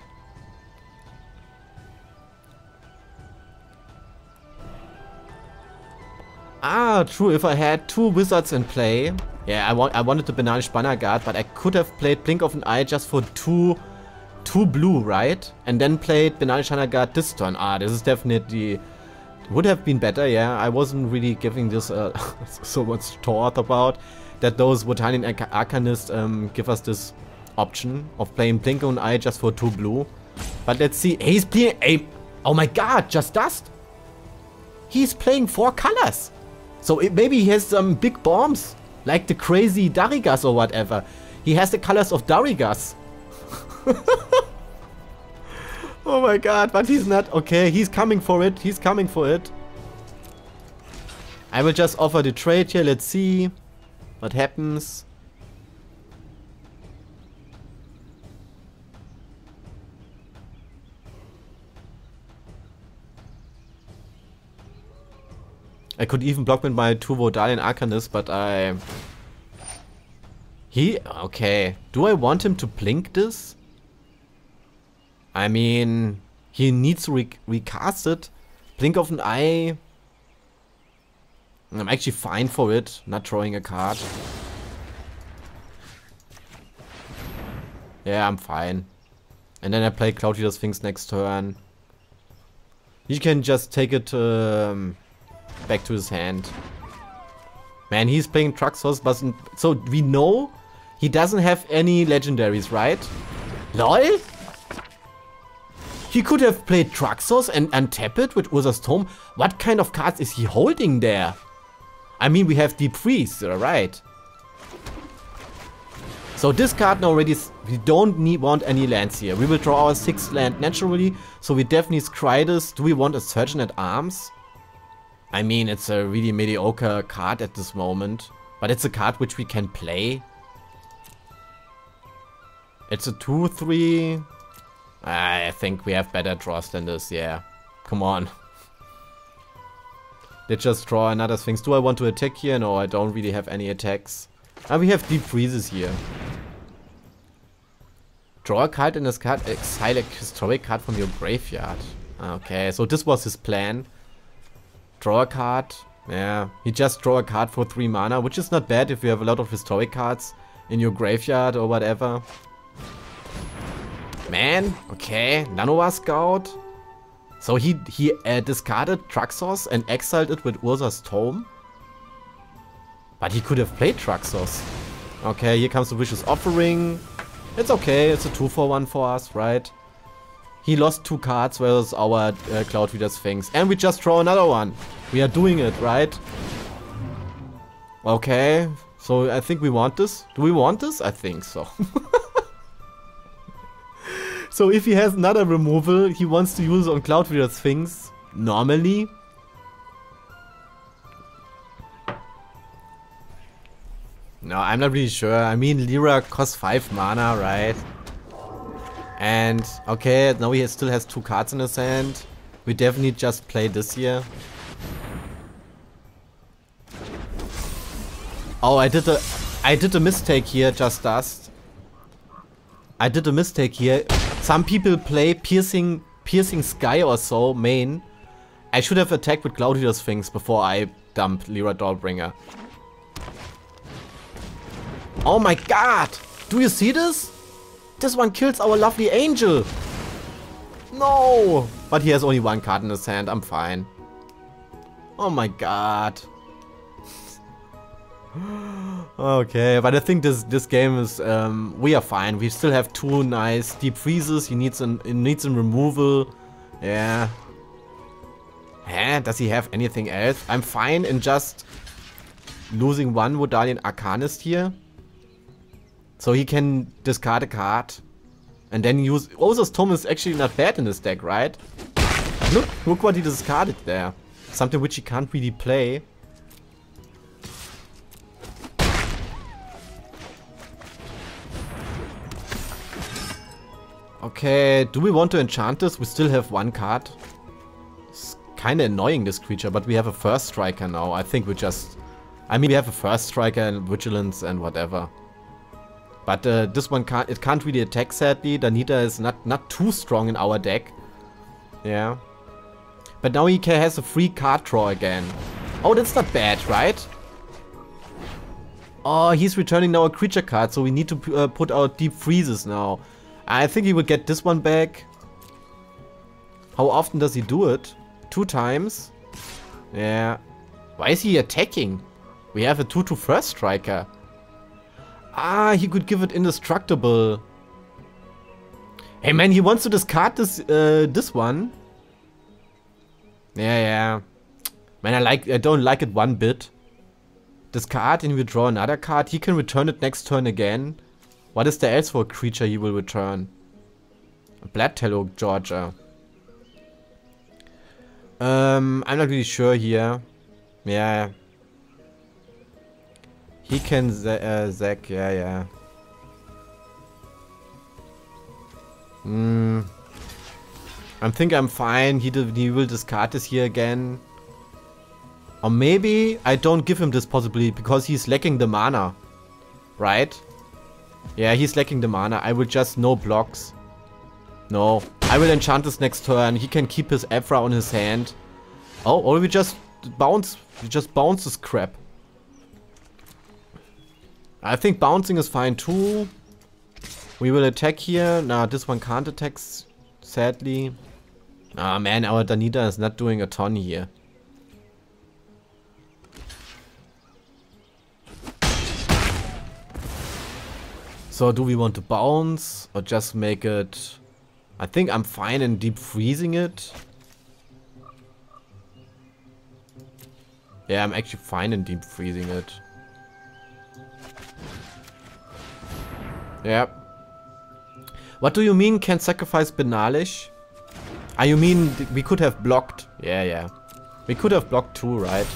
Speaker 1: Ah, true. If I had two wizards in play, yeah, I want I wanted to banish Banner Guard, but I could have played Blink of an Eye just for two, two blue, right? And then played banish Banner Guard this turn. Ah, this is definitely would have been better. Yeah, I wasn't really giving this uh, so much thought about that. Those Wotanian Arc Arcanists um, give us this option of playing Blink of an Eye just for two blue. But let's see. He's playing. Hey, oh my God! Just Dust. He's playing four colors. So it, maybe he has some big bombs, like the crazy Darigas or whatever. He has the colors of Darigas. Oh my God, but he's not. Okay, he's coming for it. He's coming for it. I will just offer the trade here. Let's see what happens. I could even block with my two Vodalian Arcanists, but I... He... Okay. Do I want him to blink this? I mean... He needs to re recast it. Blink of an Eye... I'm actually fine for it. Not drawing a card. Yeah, I'm fine. And then I play Cloud Eater Sphinx next turn. He can just take it... Um, back to his hand. Man, he's playing Truxos, but so we know he doesn't have any legendaries, right? LOL? He could have played Truxos and untap it with Urza's Tome. What kind of cards is he holding there? I mean, we have Deep Freeze, right? So this card now already, we don't need want any lands here. We will draw our sixth land naturally, so we definitely scry this. Do we want a Surgeon at Arms? I mean, it's a really mediocre card at this moment. But it's a card which we can play. It's a two three. I think we have better draws than this, yeah. Come on. They just draw another Sphinx. Do I want to attack here? No, I don't really have any attacks. And we have deep freezes here. Draw a card in this card. Exile a historic card from your graveyard. Okay, so this was his plan. Draw a card. Yeah, he just draw a card for three mana, which is not bad if you have a lot of historic cards in your graveyard or whatever. Man, okay, Nanoa Scout. So he he uh, discarded Traxos and exiled it with Urza's Tome. But he could have played Traxos. Okay, here comes the Vicious Offering. It's okay, it's a two for one for us, right? He lost two cards, whereas our uh, Cloud Reader Sphinx. And we just draw another one. We are doing it, right? Okay, so I think we want this. Do we want this? I think so. So if he has another removal, he wants to use it on Cloud Reader Sphinx. Normally. No, I'm not really sure. I mean, Lyra costs five mana, right? And, okay, now he still has two cards in his hand. We definitely just play this here. Oh, I did a, I did a mistake here, Just Dust. I did a mistake here. Some people play Piercing, Piercing Sky or so, main. I should have attacked with Cloud Reader Sphinx before I dumped Lyra Dawnbringer. Oh my god! Do you see this? This one kills our lovely angel! No! But he has only one card in his hand, I'm fine. Oh my god. Okay, but I think this this game is, um, we are fine. We still have two nice deep freezes. He needs an, he needs a removal. Yeah. Huh? Does he have anything else? I'm fine in just losing one Vodalian Arcanist here. So he can discard a card. And then use... Urza's Tome is actually not bad in this deck, right? Look, look what he discarded there. Something which he can't really play. Okay, do we want to enchant this? We still have one card. It's kind of annoying, this creature, but we have a first striker now. I think we just... I mean, we have a first striker and vigilance and whatever. But uh, this one can't, it can't really attack, sadly. Danita is not, not too strong in our deck. Yeah. But now he can, has a free card draw again. Oh, that's not bad, right? Oh, he's returning now a creature card, so we need to uh, put out deep freezes now. I think he will get this one back. How often does he do it? Two times? Yeah. Why is he attacking? We have a two two first striker. Ah, he could give it indestructible. Hey man, he wants to discard this uh, this one. Yeah, yeah. Man, I like I don't like it one bit. Discard and we draw another card. He can return it next turn again. What is there else for a creature he will return? A Bloodtallow Georgia. Um, I'm not really sure here. Yeah. He can uh, Zack, yeah, yeah. Hmm. I think I'm fine. He, he will discard this here again. Or maybe I don't give him this possibly because he's lacking the mana. Right? Yeah, he's lacking the mana. I will just no blocks. No. I will enchant this next turn. He can keep his Aphra on his hand. Oh, or we just bounce. We just bounce this crap. I think bouncing is fine too. We will attack here. Nah, this one can't attack, sadly. Ah, man, our Danita is not doing a ton here. So do we want to bounce or just make it... I think I'm fine in deep freezing it. Yeah, I'm actually fine in deep freezing it. Yeah. What do you mean can sacrifice Benalish? Ah, you mean we could have blocked? Yeah, yeah. We could have blocked two, right?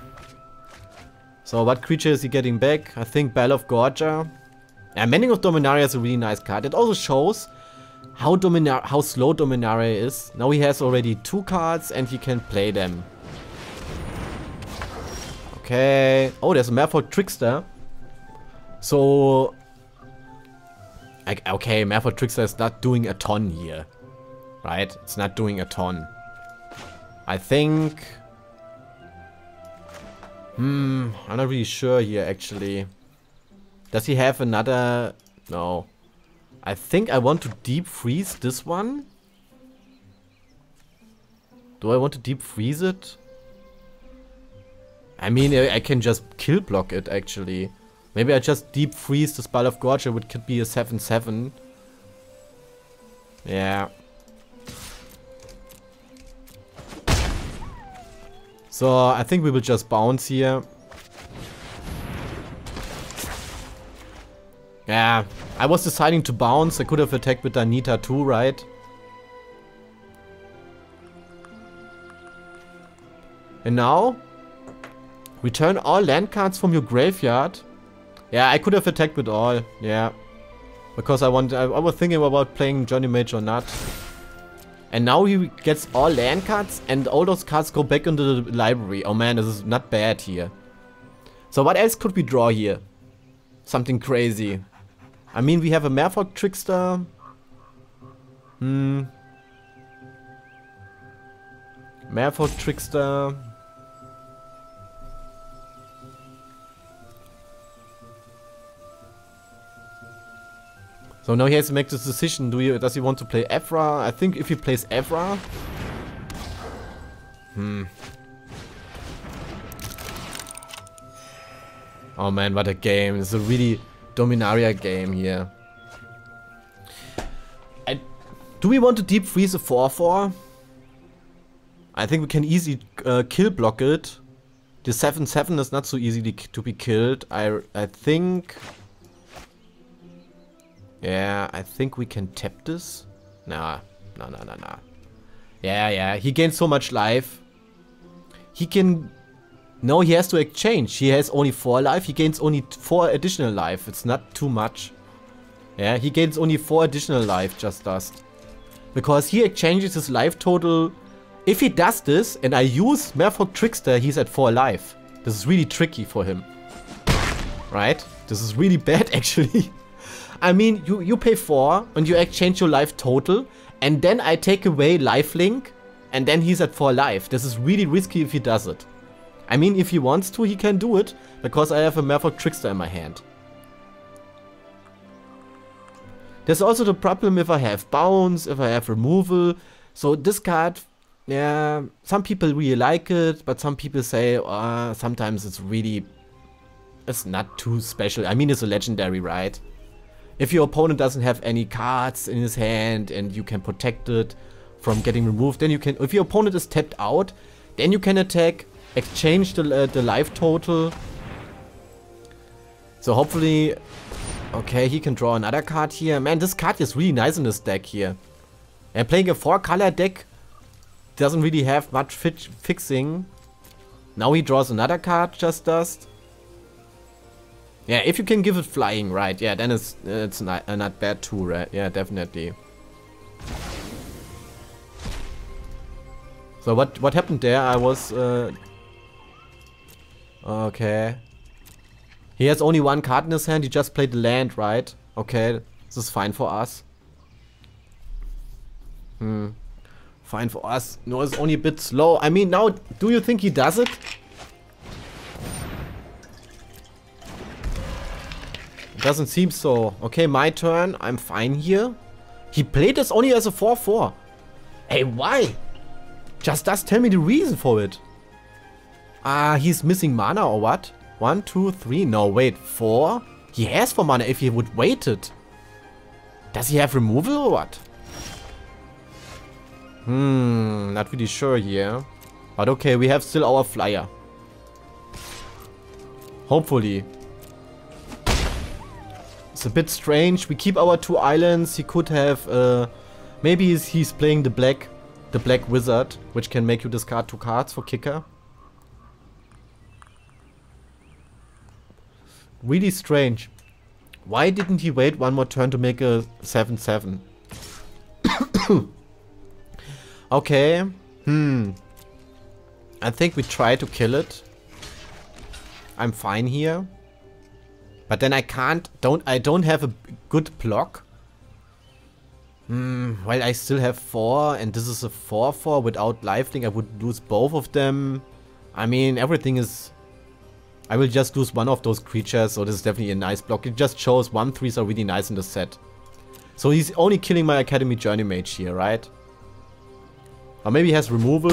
Speaker 1: So what creature is he getting back? I think Bell of Gorgia. Yeah, Mending of Dominaria is a really nice card. It also shows how Dominar how slow Dominaria is. Now he has already two cards and he can play them. Okay. Oh, there's a Merfolk Trickster. So... Okay, Merfolk Trickster is not doing a ton here. Right? It's not doing a ton. I think... Hmm, I'm not really sure here actually. Does he have another... No. I think I want to deep freeze this one. Do I want to deep freeze it? I mean, I can just kill block it actually. Maybe I just deep freeze the Spell of Gorgia, which could be a seven seven. Yeah. So I think we will just bounce here. Yeah, I was deciding to bounce. I could have attacked with Anita too, right? And now, return all land cards from your graveyard. Yeah, I could have attacked with all. Yeah, because I want. I, I was thinking about playing Johnny Mage or not. And now he gets all land cards, and all those cards go back into the library. Oh man, this is not bad here. So what else could we draw here? Something crazy. I mean, we have a Merfolk Trickster. Hmm. Merfolk Trickster. So now he has to make this decision. Do you, does he want to play Evra? I think if he plays Evra... Hmm. Oh man, what a game. It's a really Dominaria game here. I, do we want to deep freeze a four four? I think we can easily uh, kill block it. The seven seven is not so easy to be killed. I, I think... Yeah, I think we can tap this. Nah, nah, nah, nah, nah. Yeah, yeah, he gains so much life. He can... No, he has to exchange. He has only four life. He gains only four additional life. It's not too much. Yeah, he gains only four additional life, just dust. Because he exchanges his life total. If he does this, and I use Merfolk Trickster, he's at four life. This is really tricky for him. Right? This is really bad, actually. I mean, you, you pay four, and you exchange your life total, and then I take away lifelink, and then he's at four life. This is really risky if he does it. I mean, if he wants to, he can do it, because I have a Merfolk Trickster in my hand. There's also the problem if I have bounce, if I have removal. So this card, yeah, some people really like it, but some people say, uh, sometimes it's really, it's not too special. I mean, it's a legendary, right? If your opponent doesn't have any cards in his hand and you can protect it from getting removed, then you can, if your opponent is tapped out, then you can attack, exchange the, uh, the life total. So hopefully, okay, he can draw another card here. Man, this card is really nice in this deck here. And playing a four color deck doesn't really have much fit fixing. Now he draws another card, just dust. Yeah, if you can give it flying, right? Yeah, then it's it's not uh, not bad too, right? Yeah, definitely. So what what happened there? I was uh, okay. He has only one card in his hand. He just played the land, right? Okay, this is fine for us. Hmm, fine for us. No, it's only a bit slow. I mean, now, do you think he does it? Doesn't seem so. Okay, my turn. I'm fine here. He played this only as a four four. Hey, why? Just does tell me the reason for it. Ah, uh, he's missing mana or what? One, two, three. No, wait. Four? He has four mana if he would wait it. Does he have removal or what? Hmm, not really sure here. But okay, we have still our flyer. Hopefully. It's a bit strange. We keep our two islands. He could have, uh, maybe he's, he's playing the black. the Black Wizard, which can make you discard two cards for kicker. Really strange. Why didn't he wait one more turn to make a seven seven? Okay. Hmm. I think we try to kill it. I'm fine here. But then I can't, don't, I don't have a good block. Hmm, well, I still have four, and this is a four four without lifelink. I would lose both of them. I mean, everything is... I will just lose one of those creatures, so this is definitely a nice block. It just shows one threes are really nice in the set. So he's only killing my Academy Journey Mage here, right? Or maybe he has removal.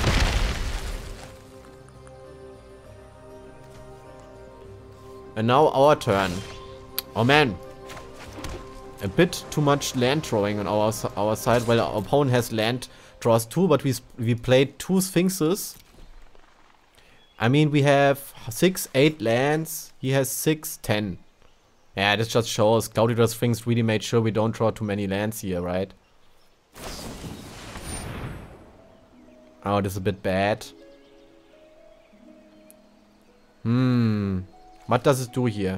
Speaker 1: And now our turn. Oh man. A bit too much land drawing on our our side. Well, our opponent has land draws too, but we we played two Sphinxes. I mean, we have six, eight lands. He has six, ten. Yeah, this just shows Cloud Eater Sphinx really made sure we don't draw too many lands here, right? Oh, this is a bit bad. Hmm. What does it do here?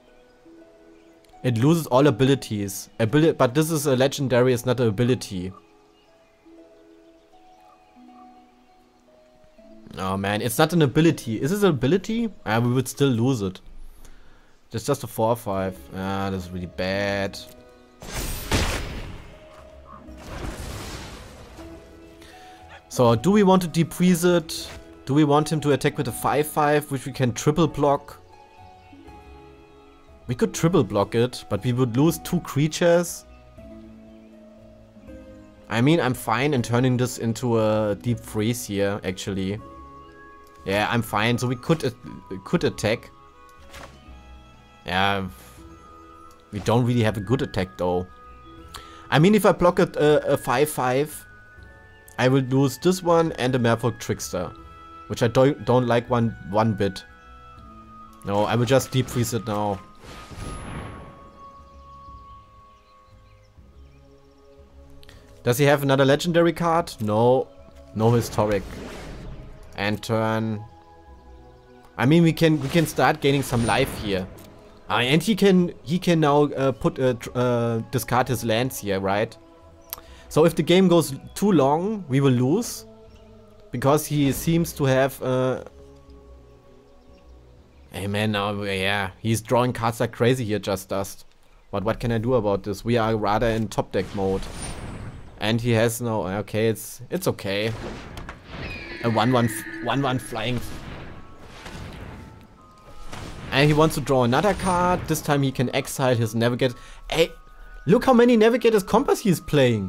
Speaker 1: It loses all abilities. Abili- but this is a legendary, it's not an ability. Oh man, it's not an ability. Is this an ability? Ah, we would still lose it. It's just a four five. Ah, this is really bad. So, do we want to deep freeze it? Do we want him to attack with a five five, which we can triple block? We could triple block it, but we would lose two creatures. I mean, I'm fine in turning this into a deep freeze here, actually. Yeah, I'm fine. So we could uh, could attack. Yeah, we don't really have a good attack though. I mean, if I block it a five five, I will lose this one and the Merfolk Trickster, which I don't don't like one one bit. No, I will just deep freeze it now. Does he have another legendary card? No, no historic. And turn. I mean, we can we can start gaining some life here, uh, and he can he can now uh, put uh, uh, discard his lands here, right? So if the game goes too long, we will lose, because he seems to have. Uh... Hey man, now yeah, he's drawing cards like crazy here, Just Dust. But what can I do about this? We are rather in top deck mode, and he has no. Okay, it's it's okay. A one one one one flying. And he wants to draw another card. This time he can exile his Navigator. Hey, look how many Navigator's Compass he's playing.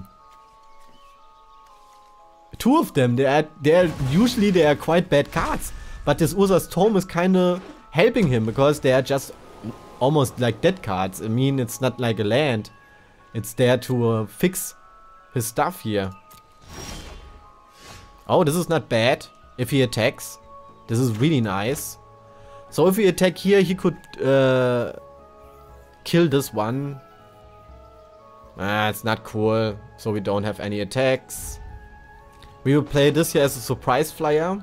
Speaker 1: Two of them. They are they are usually they are quite bad cards. But this Urza's Tome is kinda helping him, because they are just almost like dead cards. I mean, it's not like a land. It's there to uh, fix his stuff here. Oh, this is not bad. If he attacks, this is really nice. So if we attack here, he could uh, kill this one. Ah, it's not cool. So we don't have any attacks. We will play this here as a surprise flyer.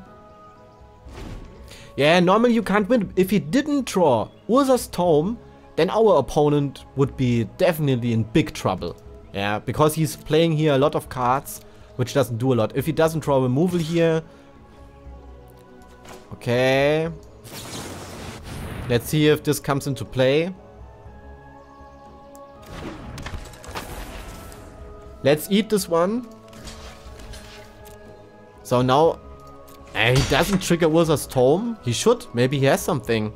Speaker 1: Yeah, normally you can't win. If he didn't draw Urza's Tome, then our opponent would be definitely in big trouble. Yeah, because he's playing here a lot of cards, which doesn't do a lot. If he doesn't draw removal here. Okay. Let's see if this comes into play. Let's eat this one. So now, uh, he doesn't trigger Urza's Tome. He should. Maybe he has something.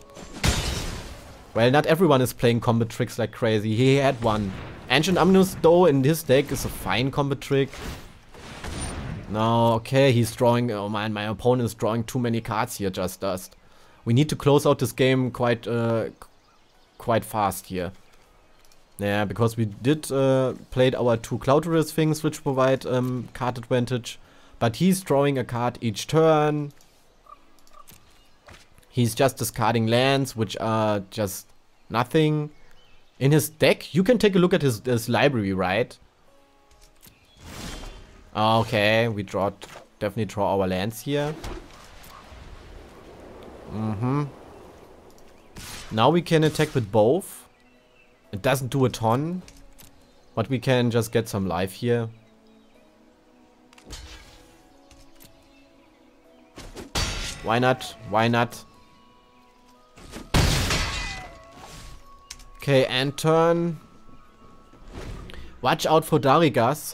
Speaker 1: Well, not everyone is playing combat tricks like crazy. He had one. Ancient Omnus, though, in his deck is a fine combat trick. No, okay, he's drawing... Oh man, my opponent is drawing too many cards here, Just Dust. We need to close out this game quite uh, quite fast here. Yeah, because we did uh, play our two Cloud Eater Sphinx, which provide um, card advantage. But he's drawing a card each turn. He's just discarding lands, which are just nothing. In his deck, you can take a look at his, his library, right? Okay, we draw, definitely draw our lands here. Mm-hmm. Now we can attack with both. It doesn't do a ton, but we can just get some life here. Why not? Why not? Okay, end turn. Watch out for Darigas.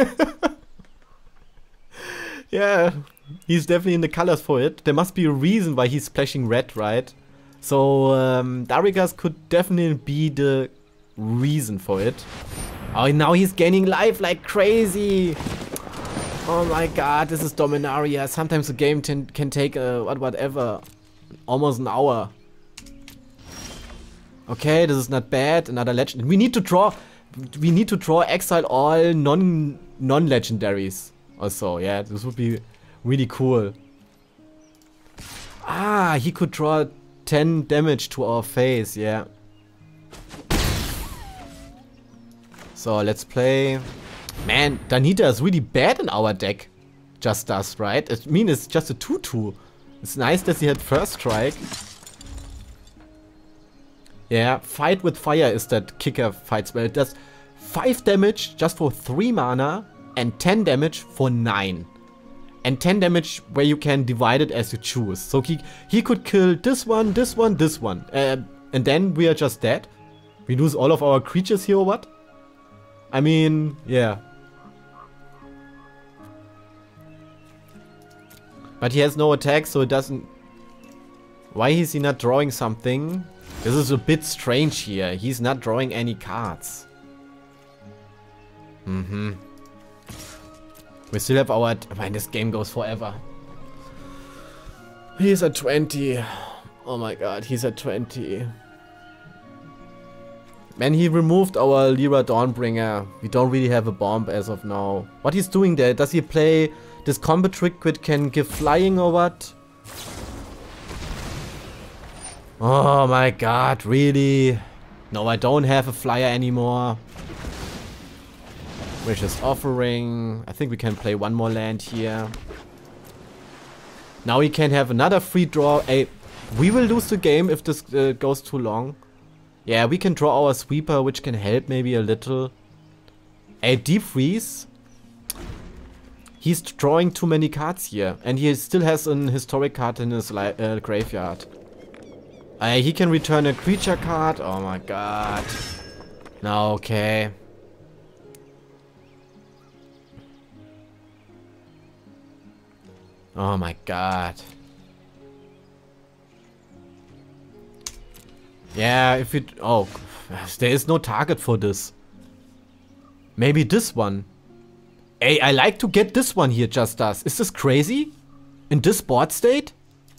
Speaker 1: Yeah, he's definitely in the colors for it. There must be a reason why he's splashing red, right? So, um, Darigas could definitely be the reason for it. Oh, now he's gaining life like crazy. Oh my god, this is Dominaria. Sometimes the game can take uh, whatever, almost an hour. Okay, this is not bad. Another legend. We need to draw. We need to draw exile all non non legendaries. Also, yeah, this would be really cool. Ah, he could draw ten damage to our face. Yeah. So let's play. Man, Danita is really bad in our deck. Just us, right? I mean, it's just a two two. It's nice that he had first strike. Yeah, fight with fire is that kicker fight spell. It does five damage just for three mana and ten damage for nine. And ten damage where you can divide it as you choose. So he, he could kill this one, this one, this one. Uh, and then we are just dead. We lose all of our creatures here or what? I mean, yeah. But he has no attack, so it doesn't... Why is he not drawing something? This is a bit strange here. He's not drawing any cards. Mm-hmm. We still have our... I mean, this game goes forever. He's at twenty. Oh my god, he's at twenty. Man, he removed our Lyra Dawnbringer. We don't really have a bomb as of now. What he's doing there? Does he play this combo trick which can give flying or what? Oh my god, really? No, I don't have a flyer anymore. Vicious Offering. I think we can play one more land here. Now we can have another free draw. Hey, we will lose the game if this uh, goes too long. Yeah, we can draw our sweeper, which can help maybe a little. A Deep Freeze. He's drawing too many cards here. And he still has an historic card in his uh, graveyard. Uh, he can return a creature card. Oh my god. No, okay. Oh my god. Yeah, if it... Oh, there is no target for this. Maybe this one. Hey, I like to get this one here, just us. Is this crazy? In this board state?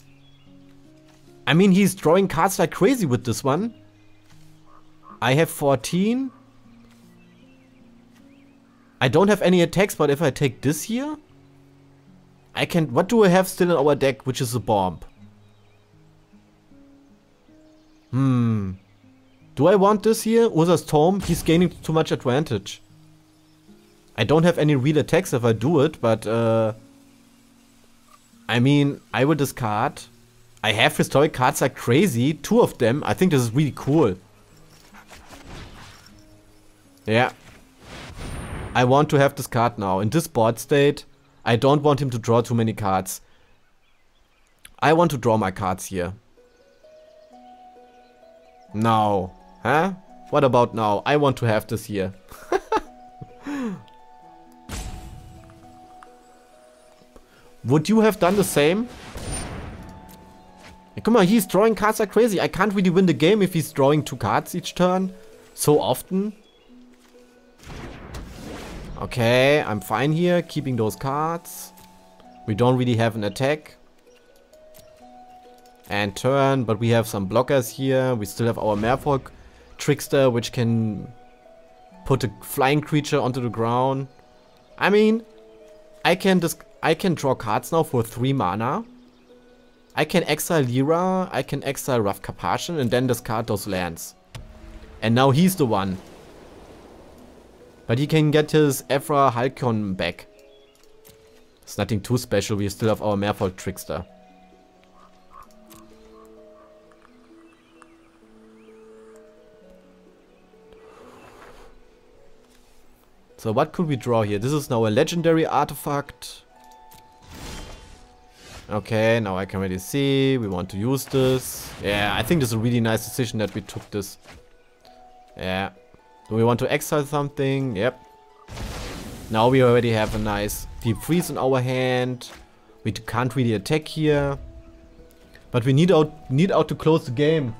Speaker 1: I mean, he's drawing cards like crazy with this one. I have fourteen. I don't have any attacks, but if I take this here... I can... What do I have still in our deck, which is a bomb? Hmm. Do I want this here? Urza's Tome? He's gaining too much advantage. I don't have any real attacks if I do it, but uh... I mean, I will discard. I have historic cards like crazy. Two of them. I think this is really cool. Yeah. I want to have this card now. In this board state, I don't want him to draw too many cards. I want to draw my cards here. Now. Huh? What about now? I want to have this here. Would you have done the same? Hey, come on, he's drawing cards like crazy. I can't really win the game if he's drawing two cards each turn. So often. Okay, I'm fine here. Keeping those cards. We don't really have an attack. And turn, but we have some blockers here. We still have our Merfolk Trickster, which can put a flying creature onto the ground. I mean, I can just I can draw cards now for three mana. I can exile Lyra, I can exile Rough Carpathian, and then discard those lands. And now he's the one. But he can get his Ephra Halcyon back. It's nothing too special. We still have our Merfolk Trickster. So what could we draw here? This is now a legendary artifact. Okay, now I can already see. We want to use this. Yeah, I think this is a really nice decision that we took this. Yeah. Do we want to exile something? Yep. Now we already have a nice deep freeze in our hand. We can't really attack here. But we need out need out to close the game.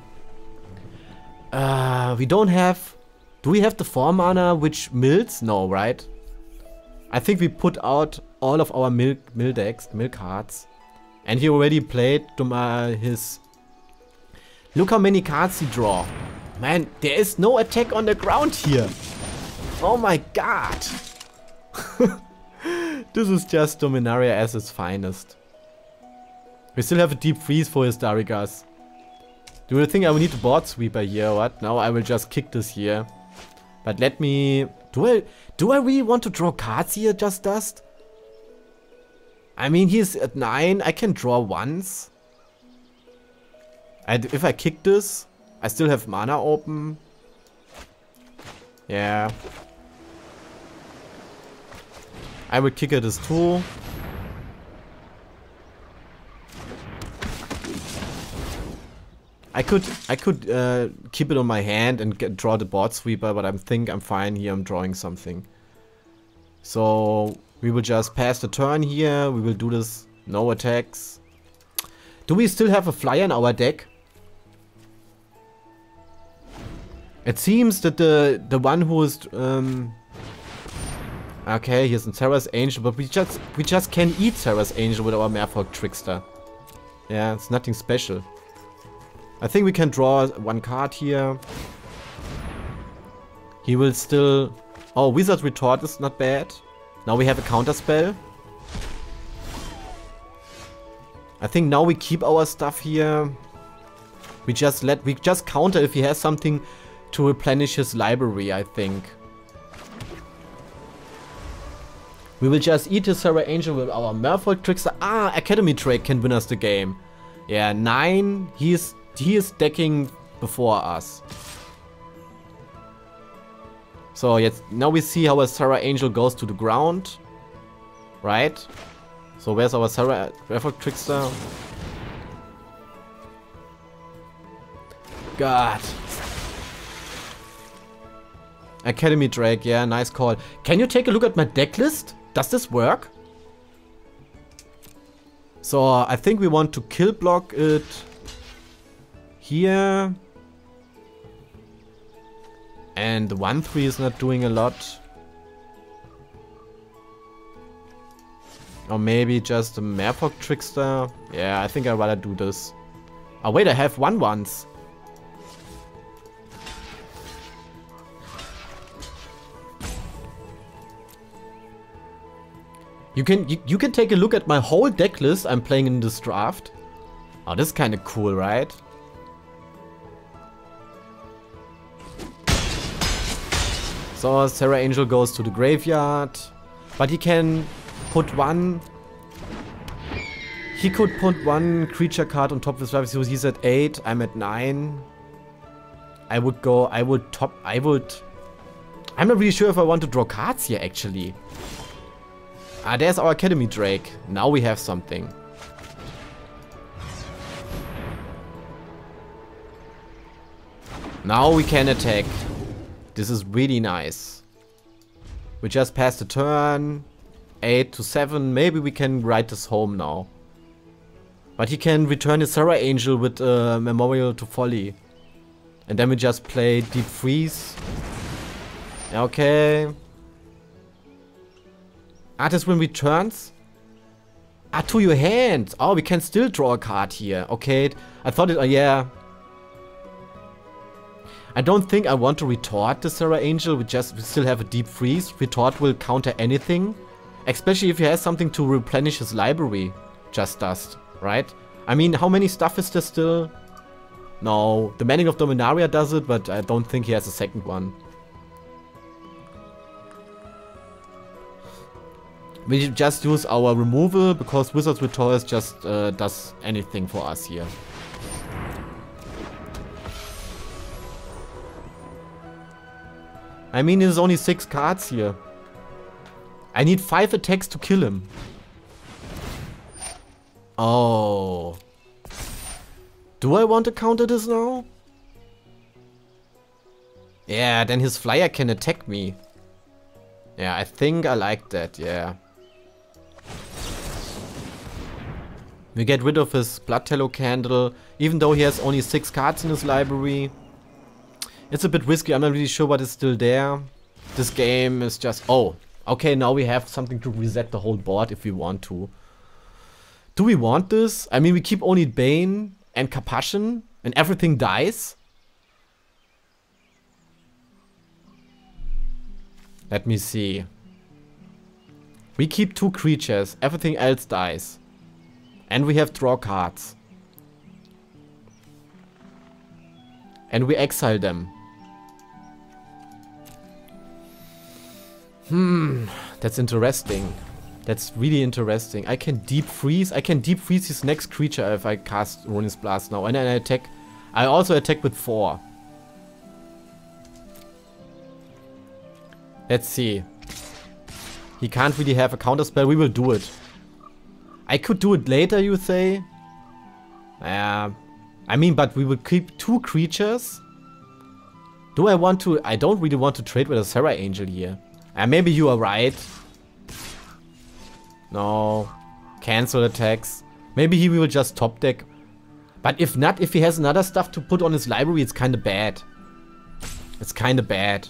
Speaker 1: Uh, we don't have... Do we have the four mana which mills? No, right? I think we put out all of our mill, mill decks, mill cards. And he already played uh, his... Look how many cards he draw. Man, there is no attack on the ground here. Oh my god. This is just Dominaria as its finest. We still have a deep freeze for his Darigas. Do you think I will need a board sweeper here or what? No, I will just kick this here. But let me... Do I, do I really want to draw cards here, Just Dust? I mean, he's at nine. I can draw once. And if I kick this, I still have mana open. Yeah. I will kick at this too. I could I could uh, keep it on my hand and get, draw the board sweeper, but I think I'm fine here. I'm drawing something. So we will just pass the turn here. We will do this. No attacks. Do we still have a flyer in our deck? It seems that the the one who is um, okay, here's in Sarah's Angel, but we just we just can eat Sarah's Angel with our Merfolk Trickster. Yeah, it's nothing special. I think we can draw one card here. He will still... Oh, Wizard Retort is not bad. Now we have a counter spell. I think now we keep our stuff here. We just let... We just counter if he has something to replenish his library, I think. We will just eat his Sarah Angel with our Merfolk Trickster. Ah, Academy Drake can win us the game. Yeah, nine. He is... He is decking before us. So jetzt, now we see how a Sarah Angel goes to the ground. Right? So where's our Sarah Merfolk Trickster? God. Academy Drake, yeah, nice call. Can you take a look at my deck list? Does this work? So I think we want to kill block it. Here. And the one three is not doing a lot. Or maybe just a Merfolk Trickster. Yeah, I think I'd rather do this. Oh wait, I have one ones. You can you, you can take a look at my whole deck list I'm playing in this draft. Oh, this is kind of cool, right? So Sarah Angel goes to the graveyard, but he can put one. He could put one creature card on top of his library. So he's at eight. I'm at nine. I would go. I would top. I would. I'm not really sure if I want to draw cards here. Actually. Ah, there's our Academy Drake. Now we have something. Now we can attack. This is really nice. We just passed the turn. eight to seven. Maybe we can write this home now. But he can return his Sarah Angel with uh, Memorial to Folly. And then we just play Deep Freeze. Okay. Ah, this when returns? Ah, to your hand. Oh, we can still draw a card here. Okay. I thought it... Uh, yeah. I don't think I want to retort the Sarah Angel. We just we still have a Deep Freeze. Retort will counter anything. Especially if he has something to replenish his library. Just Dust, right? I mean, how many stuff is there still? No, the Manning of Dominaria does it, but I don't think he has a second one. We just use our removal because Wizards with Toys just uh, does anything for us here. I mean, there's only six cards here. I need five attacks to kill him. Oh. Do I want to counter this now? Yeah, then his flyer can attack me. Yeah, I think I like that, yeah. We get rid of his Blood Tallow Candle, even though he has only six cards in his library. It's a bit risky, I'm not really sure what is still there. This game is just... Oh, okay, now we have something to reset the whole board if we want to. Do we want this? I mean, we keep only Bane and Carpassion and everything dies. Let me see. We keep two creatures, everything else dies. And we have draw cards. And we exile them. Hmm, that's interesting. That's really interesting. I can deep freeze. I can deep freeze his next creature if I cast Ronin's Blast now. And then I attack. I also attack with four. Let's see. He can't really have a counterspell. We will do it. I could do it later, you say? Yeah. I mean, but we will keep two creatures. Do I want to... I don't really want to trade with a Serra Angel here. Uh, maybe you are right. No. Cancel attacks. Maybe he will just top deck. But if not, if he has another stuff to put on his library, it's kind of bad. It's kind of bad.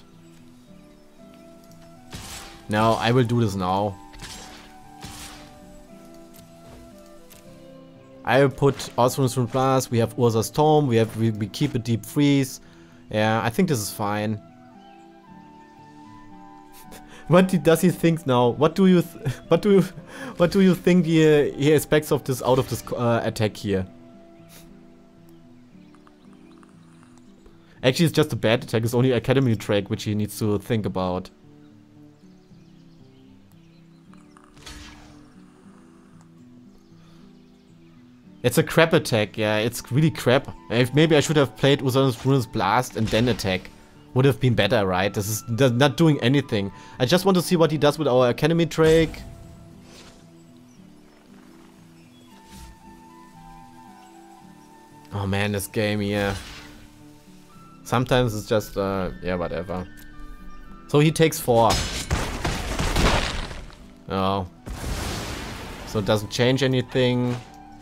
Speaker 1: No, I will do this now. I will put Osrun's Rune Blast, we have Urza's Tome, we have we, we keep a Deep Freeze. Yeah, I think this is fine. What does he think now? What do you th what do you what do you think he, he expects of this out of this uh, attack here? Actually, it's just a bad attack. It's only Academy Drake which he needs to think about. It's a crap attack, yeah, it's really crap. If maybe I should have played Urza's Rune's Blast and then attack. Would have been better, right? This is not doing anything. I just want to see what he does with our Academy Drake. Oh man, this game here. Sometimes it's just, uh, yeah, whatever. So he takes four. Oh. So it doesn't change anything.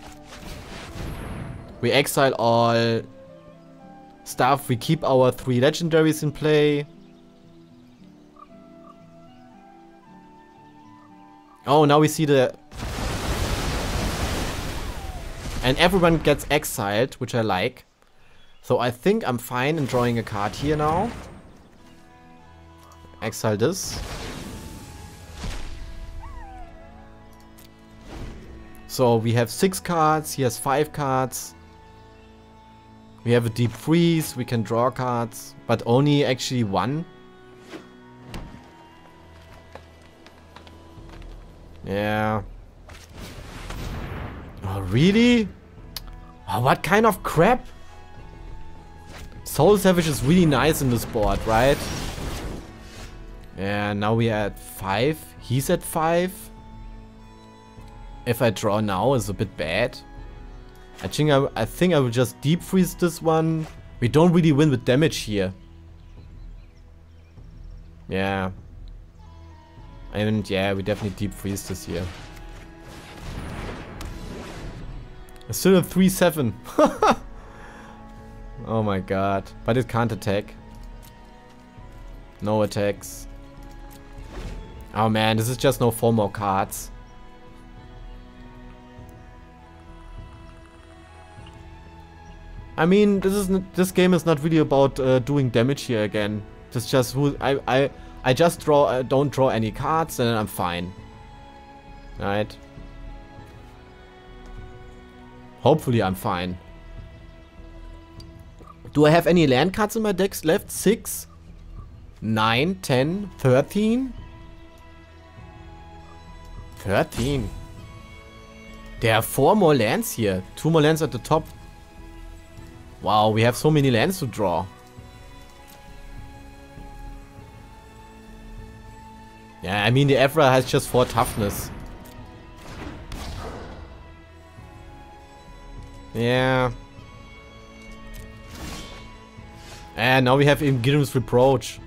Speaker 1: We exile all stuff. We keep our three legendaries in play. Oh, now we see the... And everyone gets exiled, which I like. So I think I'm fine in drawing a card here now. Exile this. So we have six cards. He has five cards. We have a Deep Freeze, we can draw cards, but only actually one. Yeah. Oh, really? Oh, what kind of crap? Soul Savage is really nice in this board, right? Yeah, now we are at five. He's at five. If I draw now, is a bit bad. I think I, I think I will just Deep Freeze this one. We don't really win with damage here. Yeah. And yeah, we definitely Deep Freeze this here. It's still a three seven. Oh my god. But it can't attack. No attacks. Oh man, this is just no four more cards. I mean, this is this game is not really about uh, doing damage here again. It's just who I I I just draw uh, don't draw any cards and I'm fine. Right? Hopefully I'm fine. Do I have any land cards in my decks left? Six, nine, ten, thirteen. thirteen. There are four more lands here. Two more lands at the top. Wow, we have so many lands to draw. Yeah, I mean the Evra has just four toughness. Yeah. And now we have Ingrim's Reproach.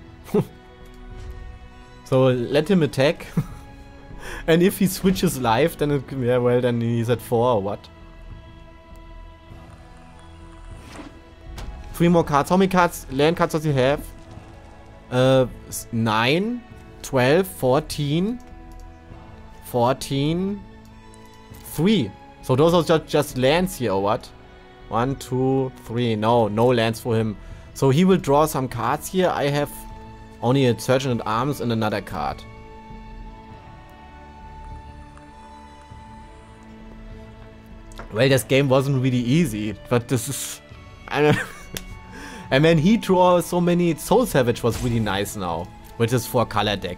Speaker 1: So let him attack. And if he switches life, then it, yeah, well, then he's at four or what? Three more cards. How many cards, land cards does he have? Uh, nine, twelve, fourteen, fourteen, three. So those are just, just lands here or what? One, two, three. No, no lands for him. So he will draw some cards here. I have only a Sergeant at Arms and another card. Well, this game wasn't really easy, but this is... I don't know. And when he draws so many... Soul Savage was really nice now, which is for color deck.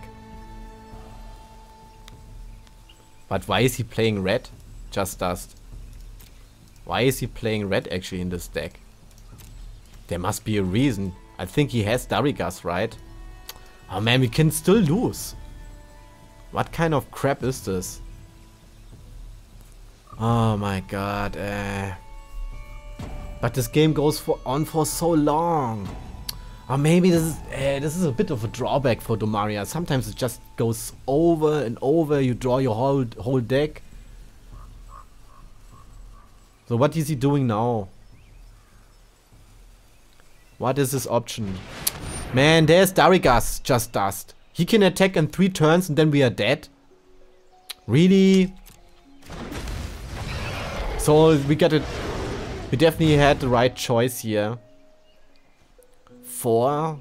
Speaker 1: But why is he playing red? Just Dust. Why is he playing red actually in this deck? There must be a reason. I think he has Darigas, right? Oh man, we can still lose. What kind of crap is this? Oh my god. Uh. But this game goes for on for so long. Or maybe this is uh, this is a bit of a drawback for Domaria. Sometimes it just goes over and over. You draw your whole whole deck. So what is he doing now? What is his option? Man, there's Darigas, Just Dust. He can attack in three turns and then we are dead. Really? So we got it. We definitely had the right choice here. Four.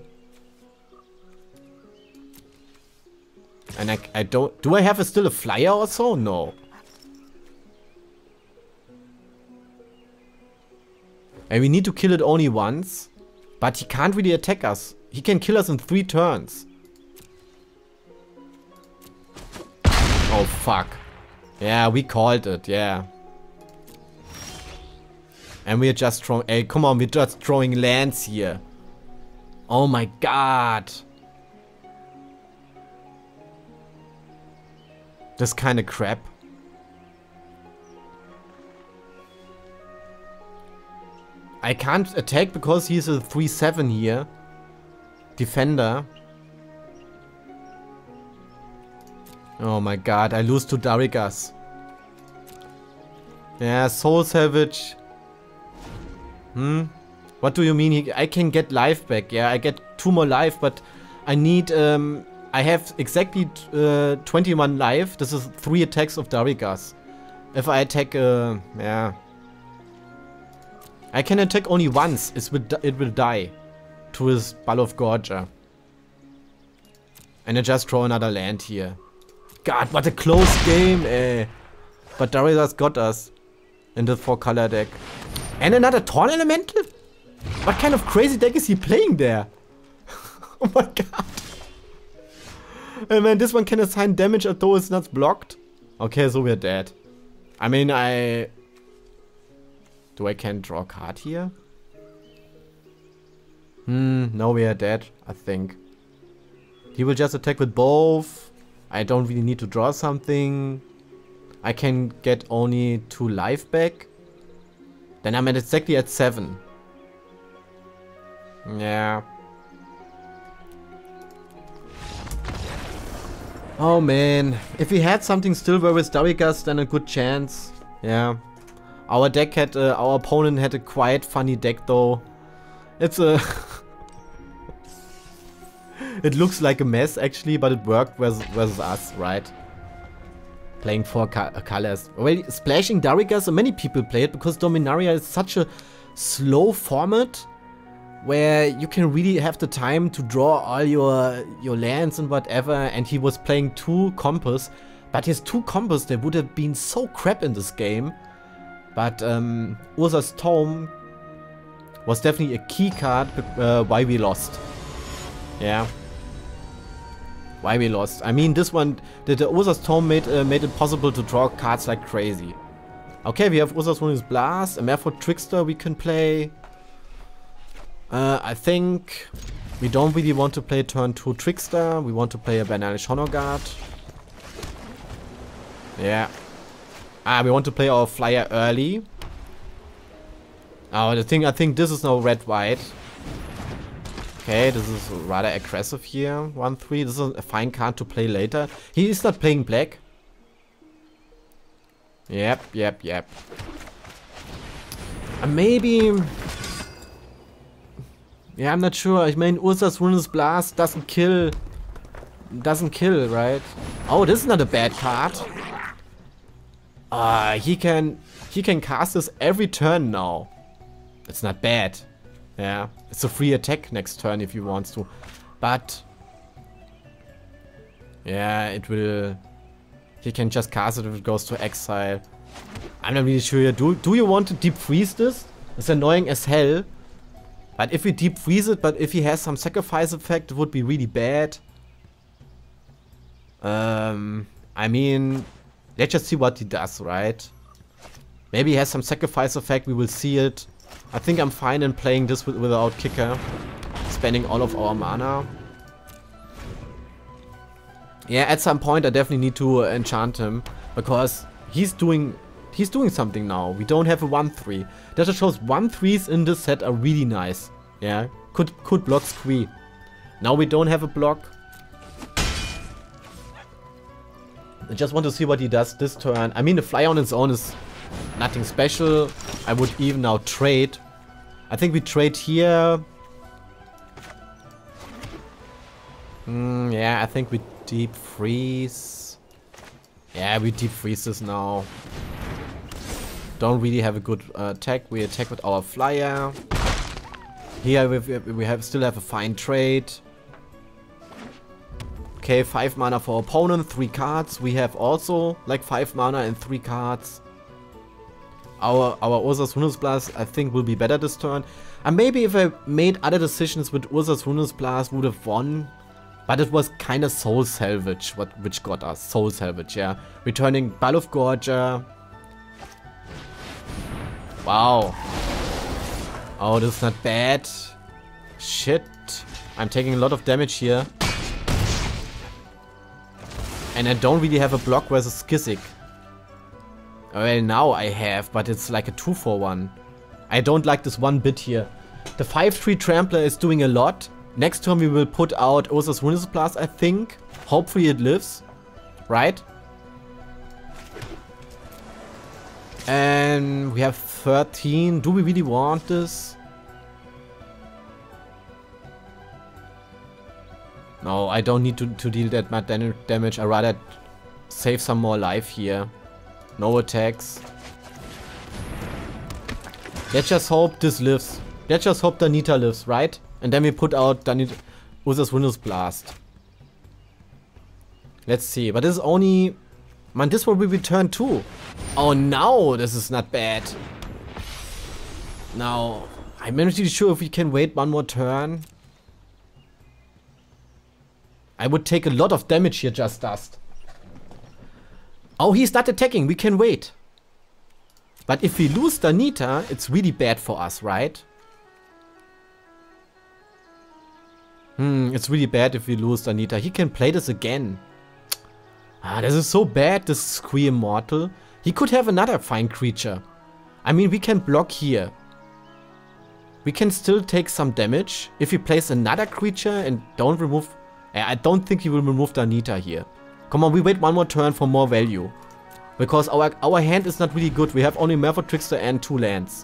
Speaker 1: And I, I don't... Do I have a, still a flyer or so? No. And we need to kill it only once. But he can't really attack us. He can kill us in three turns. Oh, fuck. Yeah, we called it, yeah. And we're just throwing... Hey, come on, we're just throwing lands here. Oh my god. This kind of crap. I can't attack because he's a three seven here. Defender. Oh my god, I lose to Darigas. Yeah, Soul Savage. Hmm? What do you mean? He, I can get life back. Yeah, I get two more life, but I need... Um, I have exactly uh, twenty-one life. This is three attacks of Darigas. If I attack... Uh, yeah... I can attack only once. It will, it will die to his Ball of Gorger. And I just draw another land here. God, what a close game, eh. But Darigas got us in the four color deck. And another Torn Elemental? What kind of crazy deck is he playing there? Oh my god. And man, this one can assign damage although it's not blocked. Okay, so we're dead. I mean, I... Do I can draw a card here? Hmm, no, we are dead, I think. He will just attack with both. I don't really need to draw something. I can get only two life back. Then I'm at exactly at seven. Yeah. Oh man. If we had something Silver with Darigas, then a good chance. Yeah. Our deck had, uh, our opponent had a quite funny deck though. It's a... It looks like a mess actually, but it worked versus, versus us, right? Playing four co colors. Well, Splashing Darigas, many people play it because Dominaria is such a slow format where you can really have the time to draw all your your lands and whatever. And he was playing two Compass, but his two Compass, they would have been so crap in this game. But um, Urza's Tome was definitely a key card uh, why we lost. Yeah. why we lost. I mean, this one, the, the Urza's Tome made, uh, made it possible to draw cards like crazy. Okay, we have Urza's Runious Blast, a Merfolk Trickster we can play. Uh, I think we don't really want to play turn two Trickster. We want to play a Banalish Honor Guard. Yeah. Ah, we want to play our flyer early. Oh, the thing, I think this is now red-white. Okay, this is rather aggressive here. one three. This is a fine card to play later. He is not playing black. Yep, yep, yep. Uh, maybe... Yeah, I'm not sure. I mean, Urza's Runious Blast doesn't kill... Doesn't kill, right? Oh, this is not a bad card. Ah, uh, he can... He can cast this every turn now. It's not bad. Yeah, it's a free attack next turn if he wants to. But... Yeah, it will... He can just cast it if it goes to exile. I'm not really sure. Do, do you want to deep freeze this? It's annoying as hell. But if we deep freeze it, but if he has some sacrifice effect, it would be really bad. Um, I mean... Let's just see what he does, right? Maybe he has some sacrifice effect, we will see it. I think I'm fine in playing this with, without kicker. Spending all of our mana. Yeah, at some point I definitely need to uh, enchant him. Because he's doing he's doing something now. We don't have a one three. That just shows one threes in this set are really nice. Yeah, could, could block Squee. Now we don't have a block. I just want to see what he does this turn. I mean, the flyer on its own is nothing special. I would even now trade. I think we trade here. Mm, yeah, I think we deep freeze. Yeah, we deep freeze this now. Don't really have a good uh, attack. We attack with our flyer. Here we, we have still have a fine trade. Okay, five mana for opponent, three cards. We have also like five mana and three cards. Our our Urza's Runious Blast I think will be better this turn. And maybe if I made other decisions with Urza's Runious Blast would have won. But it was kind of Soul Salvage what which got us. Soul Salvage, yeah. Returning Baluf Gorger. Wow. Oh, this is not bad. Shit. I'm taking a lot of damage here. And I don't really have a block versus Skizik. Well, now I have, but it's like a two for one. I don't like this one bit here. The five three Trampler is doing a lot. Next turn we will put out Urza's Runious Blast, I think. Hopefully it lives. Right? And we have thirteen. Do we really want this? No, I don't need to, to deal that much damage. I rather save some more life here. No attacks. Let's just hope this lives. Let's just hope Danita lives, right? And then we put out Danita, Urza's Runious Blast. Let's see. But this is only... Man, this will be return too. Oh, no, this is not bad. Now, I'm not really sure if we can wait one more turn. I would take a lot of damage here, Just Dust. Oh, he's not attacking. We can wait. But if we lose Danita, it's really bad for us, right? Hmm, it's really bad if we lose Danita. He can play this again. Ah, this is so bad, this Squee Immortal. He could have another fine creature. I mean, we can block here. We can still take some damage if he plays another creature and don't remove... I don't think he will remove Danita here. Come on, we wait one more turn for more value. Because our, our hand is not really good. We have only Merfolk Trickster and two lands.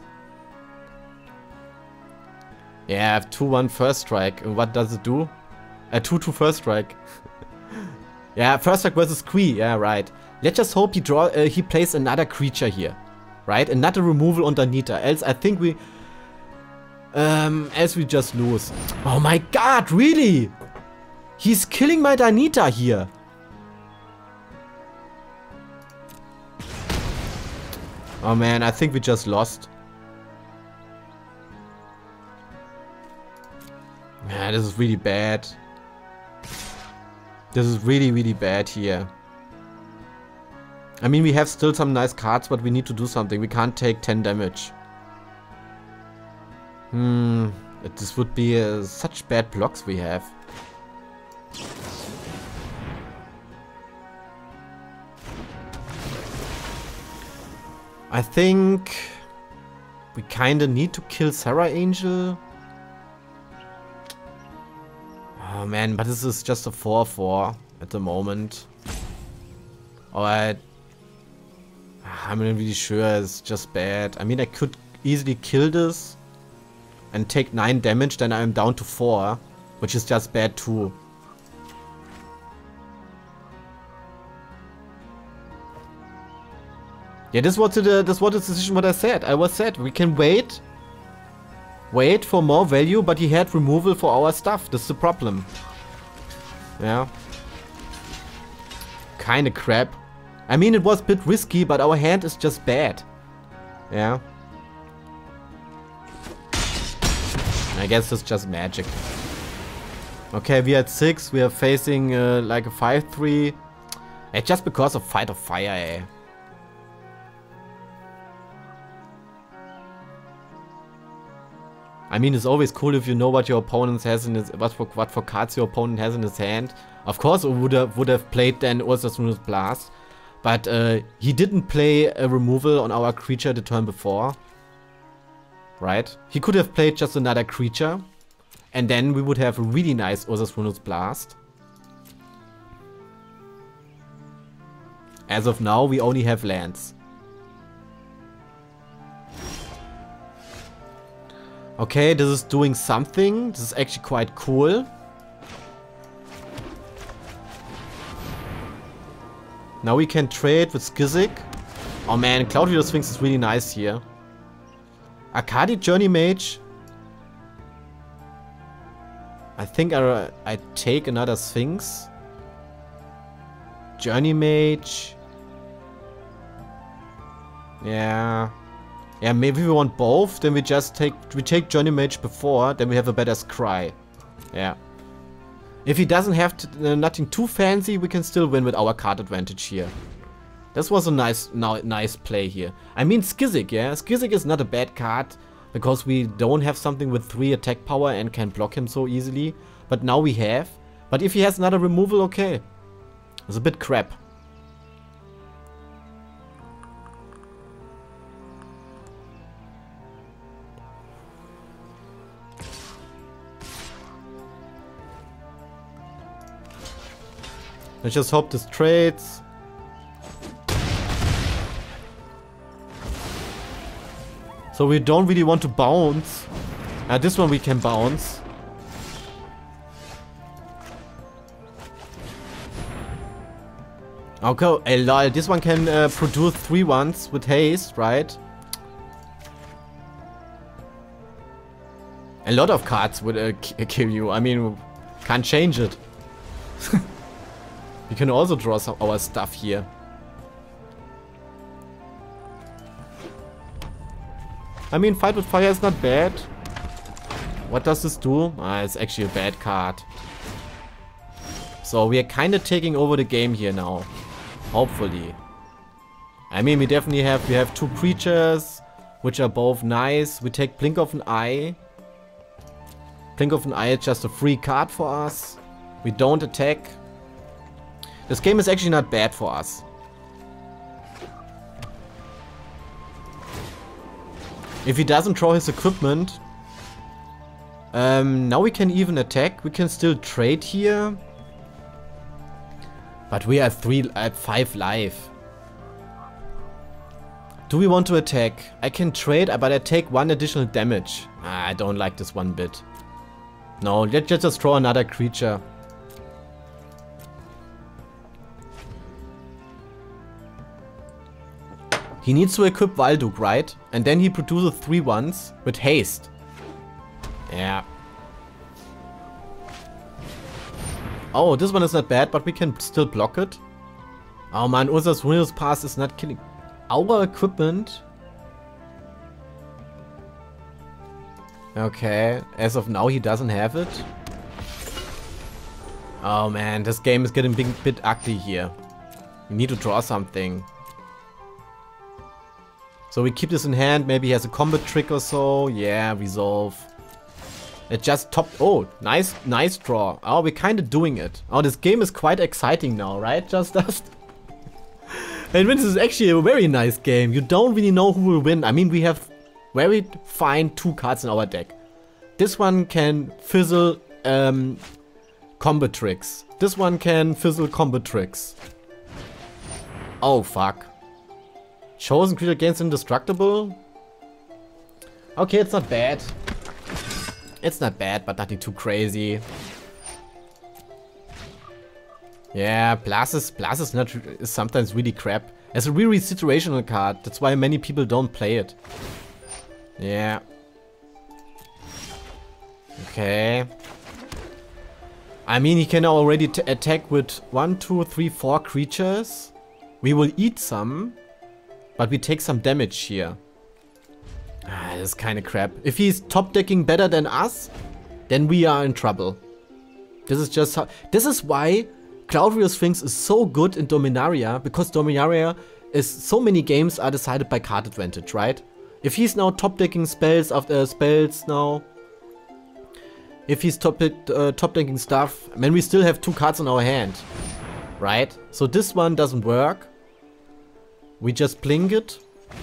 Speaker 1: Yeah, I have two one first strike. And what does it do? A two two first strike. Yeah, first strike versus Squee. Yeah, right. Let's just hope he draw. Uh, he plays another creature here. Right? Another removal on Danita. Else I think we... Um, else we just lose. Oh my god, really? He's killing my Danita here. Oh man, I think we just lost. Yeah, this is really bad. This is really, really bad here. I mean, we have still some nice cards, but we need to do something. We can't take ten damage. Hmm, this would be uh, such bad blocks we have. I think we kinda need to kill Sarah Angel. Oh man, but this is just a four four at the moment. Alright. I'm not really sure, it's just bad. I mean, I could easily kill this and take nine damage, then I'm down to four, which is just bad too. Yeah, this was the this was the decision what I said. I was said we can wait. Wait for more value, but he had removal for our stuff. That's the problem. Yeah. Kinda crap. I mean, it was a bit risky, but our hand is just bad. Yeah. I guess it's just magic. Okay, we had six. We are facing uh, like a five three. Eh, just because of Fight of Fire, eh. I mean, it's always cool if you know what your opponent has in his what for what for cards your opponent has in his hand. Of course, I would have would have played then Urza's Runeless Blast, but uh, he didn't play a removal on our creature the turn before, right? He could have played just another creature, and then we would have a really nice Urza's Runeless Blast. As of now, we only have lands. Okay, this is doing something. This is actually quite cool. Now we can trade with Skizik. Oh man, Cloud Reader Sphinx is really nice here. Arcadi Journey Mage. I think I, I take another Sphinx. Journey Mage. Yeah. Yeah, maybe we want both, then we just take we take Journey Mage before, then we have a better Scry. Yeah. If he doesn't have to, uh, nothing too fancy, we can still win with our card advantage here. This was a nice no, nice play here. I mean Skizik, yeah? Skizik is not a bad card, because we don't have something with three attack power and can block him so easily. But now we have. But if he has another removal, okay. It's a bit crap. Let's just hope this trades. So we don't really want to bounce. Uh, this one we can bounce. Okay, hey, lol, this one can uh, produce three ones with haste, right? A lot of cards would uh, kill you. I mean, can't change it. We can also draw some our stuff here. I mean, Fight with Fire is not bad. What does this do? Ah, it's actually a bad card. So we are kind of taking over the game here now. Hopefully. I mean, we definitely have we have two creatures, which are both nice. We take Blink of an Eye. Blink of an Eye is just a free card for us. We don't attack. This game is actually not bad for us. If he doesn't draw his equipment, um, now we can even attack. We can still trade here, but we are three at five life. Do we want to attack? I can trade, but I take one additional damage. Ah, I don't like this one bit. No, let's just draw another creature. He needs to equip Valduk, right? And then he produces three ones with haste. Yeah. Oh, this one is not bad, but we can still block it. Oh man, Urza's Runeless Pass is not killing our equipment. Okay, as of now he doesn't have it. Oh man, this game is getting a big, bit ugly here. We need to draw something. So we keep this in hand. Maybe he has a combat trick or so. Yeah, resolve. It just top. Oh, nice, nice draw. Oh, we're kind of doing it. Oh, this game is quite exciting now, right? Just us. And this is actually a very nice game. You don't really know who will win. I mean, we have very fine two cards in our deck. This one can fizzle um, combat tricks. This one can fizzle combat tricks. Oh, fuck. Chosen creature gains indestructible? Okay, it's not bad. It's not bad, but nothing too crazy. Yeah, Blast is, Blast is, not, is sometimes really crap. It's a really situational card. That's why many people don't play it. Yeah. Okay. I mean, he can already t attack with one, two, three, four creatures. We will eat some, but we take some damage here. Ah, this is kind of crap. If he's top decking better than us, then we are in trouble. This is just how. This is why Cloudreal Sphinx is so good in Dominaria, because Dominaria is so many games are decided by card advantage, right? If he's now top decking spells after spells now, if he's top uh, top decking stuff, I mean we still have two cards in our hand, right? So this one doesn't work. We just blink it.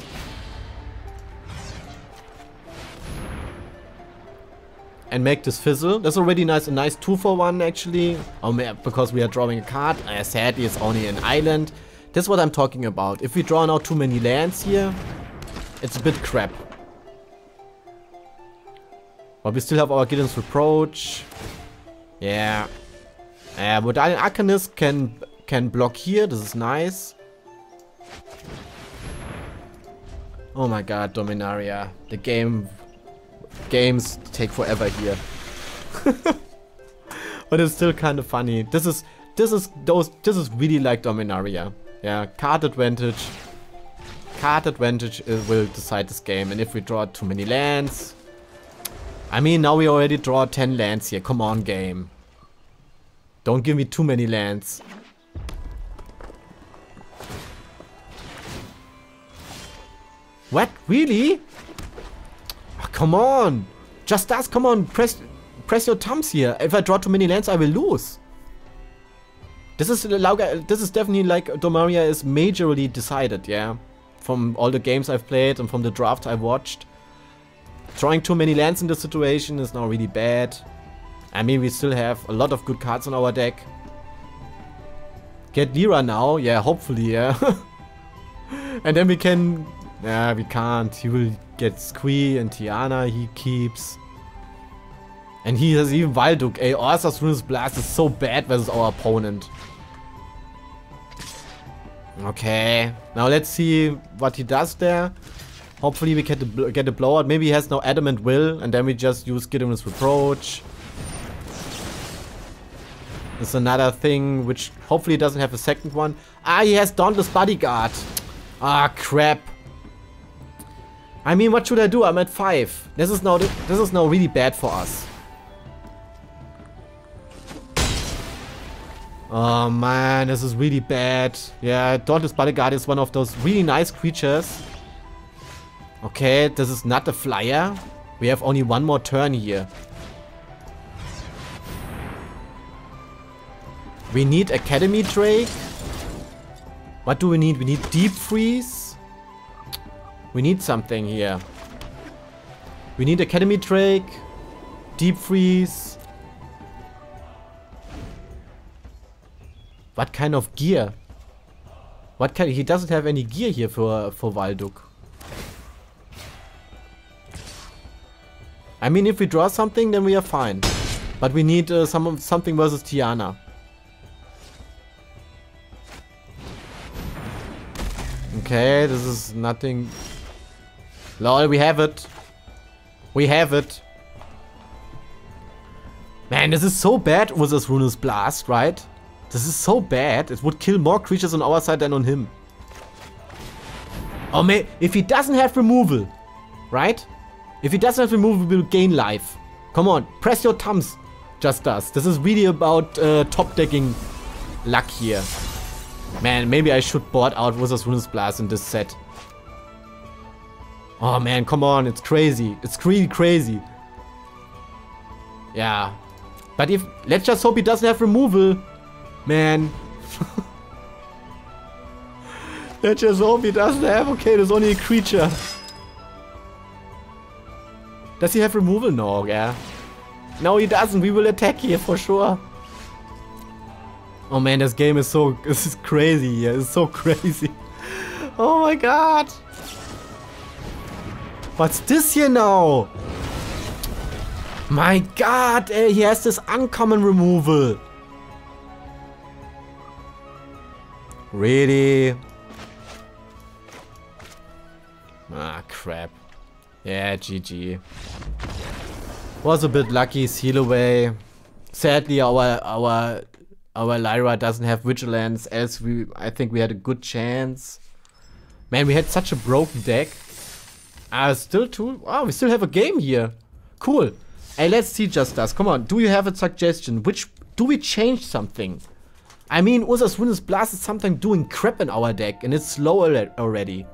Speaker 1: And make this fizzle. That's already nice, a nice two for one actually. Oh man, because we are drawing a card. Uh, sadly, it's only an island. That's what I'm talking about. If we draw now too many lands here, it's a bit crap. But we still have our Gideon's Reproach. Yeah. Uh, but Arcanist can can block here. This is nice. Oh my god, Dominaria. The game... Games take forever here. But it's still kind of funny. This is... This is those. This is really like Dominaria. Yeah, card advantage. Card advantage will decide this game. And if we draw too many lands... I mean, now we already draw ten lands here. Come on, game. Don't give me too many lands. What? Really? Oh, come on. Just us. Come on. Press press your thumbs here. If I draw too many lands, I will lose. This is like, this is definitely like Dominaria is majorly decided, yeah. From all the games I've played and from the draft I've watched. Drawing too many lands in this situation is now really bad. I mean, we still have a lot of good cards on our deck. Get Lyra now, yeah, hopefully, yeah. And then we can... Yeah, we can't. He will get Squee and Tiana, he keeps. And he has even Valduk. Ey, Ursa's Ruinous Blast is so bad versus our opponent. Okay, now let's see what he does there. Hopefully we get a, get a blowout. Maybe he has no Adamant Will, and then we just use Gideon's Reproach. There's another thing which hopefully doesn't have a second one. Ah, he has Dauntless Bodyguard. Ah, crap. I mean, what should I do? I'm at five. This is now this is now really bad for us. Oh man, this is really bad. Yeah, Dauntless Bodyguard is one of those really nice creatures. Okay, this is not a flyer. We have only one more turn here. We need Academy Drake. What do we need? We need Deep Freeze. We need something here. We need Academy Drake. Deep Freeze. What kind of gear? What kind? He doesn't have any gear here for for Valduk. I mean, if we draw something, then we are fine. But we need uh, some something versus Tiana. Okay, this is nothing. Lol, we have it. We have it. Man, this is so bad with this Ruinous Blast, right? This is so bad. It would kill more creatures on our side than on him. Oh man, if he doesn't have removal, right? If he doesn't have removal, we will gain life. Come on, press your thumbs. Just Us. This is really about uh, top decking luck here. Man, maybe I should board out Urza's Ruinous Blast in this set. Oh man, come on, it's crazy. It's really crazy. Yeah. But if, let's just hope he doesn't have removal. Man. Let's just hope he doesn't have, okay, there's only a creature. Does he have removal? No, yeah. No, he doesn't. We will attack here for sure. Oh man, this game is so, this is crazy here. It's so crazy. Oh my god. What's this here now? My god, ey, he has this uncommon removal. Really? Ah, crap. Yeah, G G. Was a bit lucky, seal away. Sadly, our our our Lyra doesn't have vigilance, else we I think we had a good chance. Man, we had such a broken deck. Ah, uh, still two. Oh, we still have a game here. Cool. Hey, let's see Just Us. Come on, do you have a suggestion? Which do we change something? I mean, Urza's Ruinous Blast is something doing crap in our deck, and it's slow already.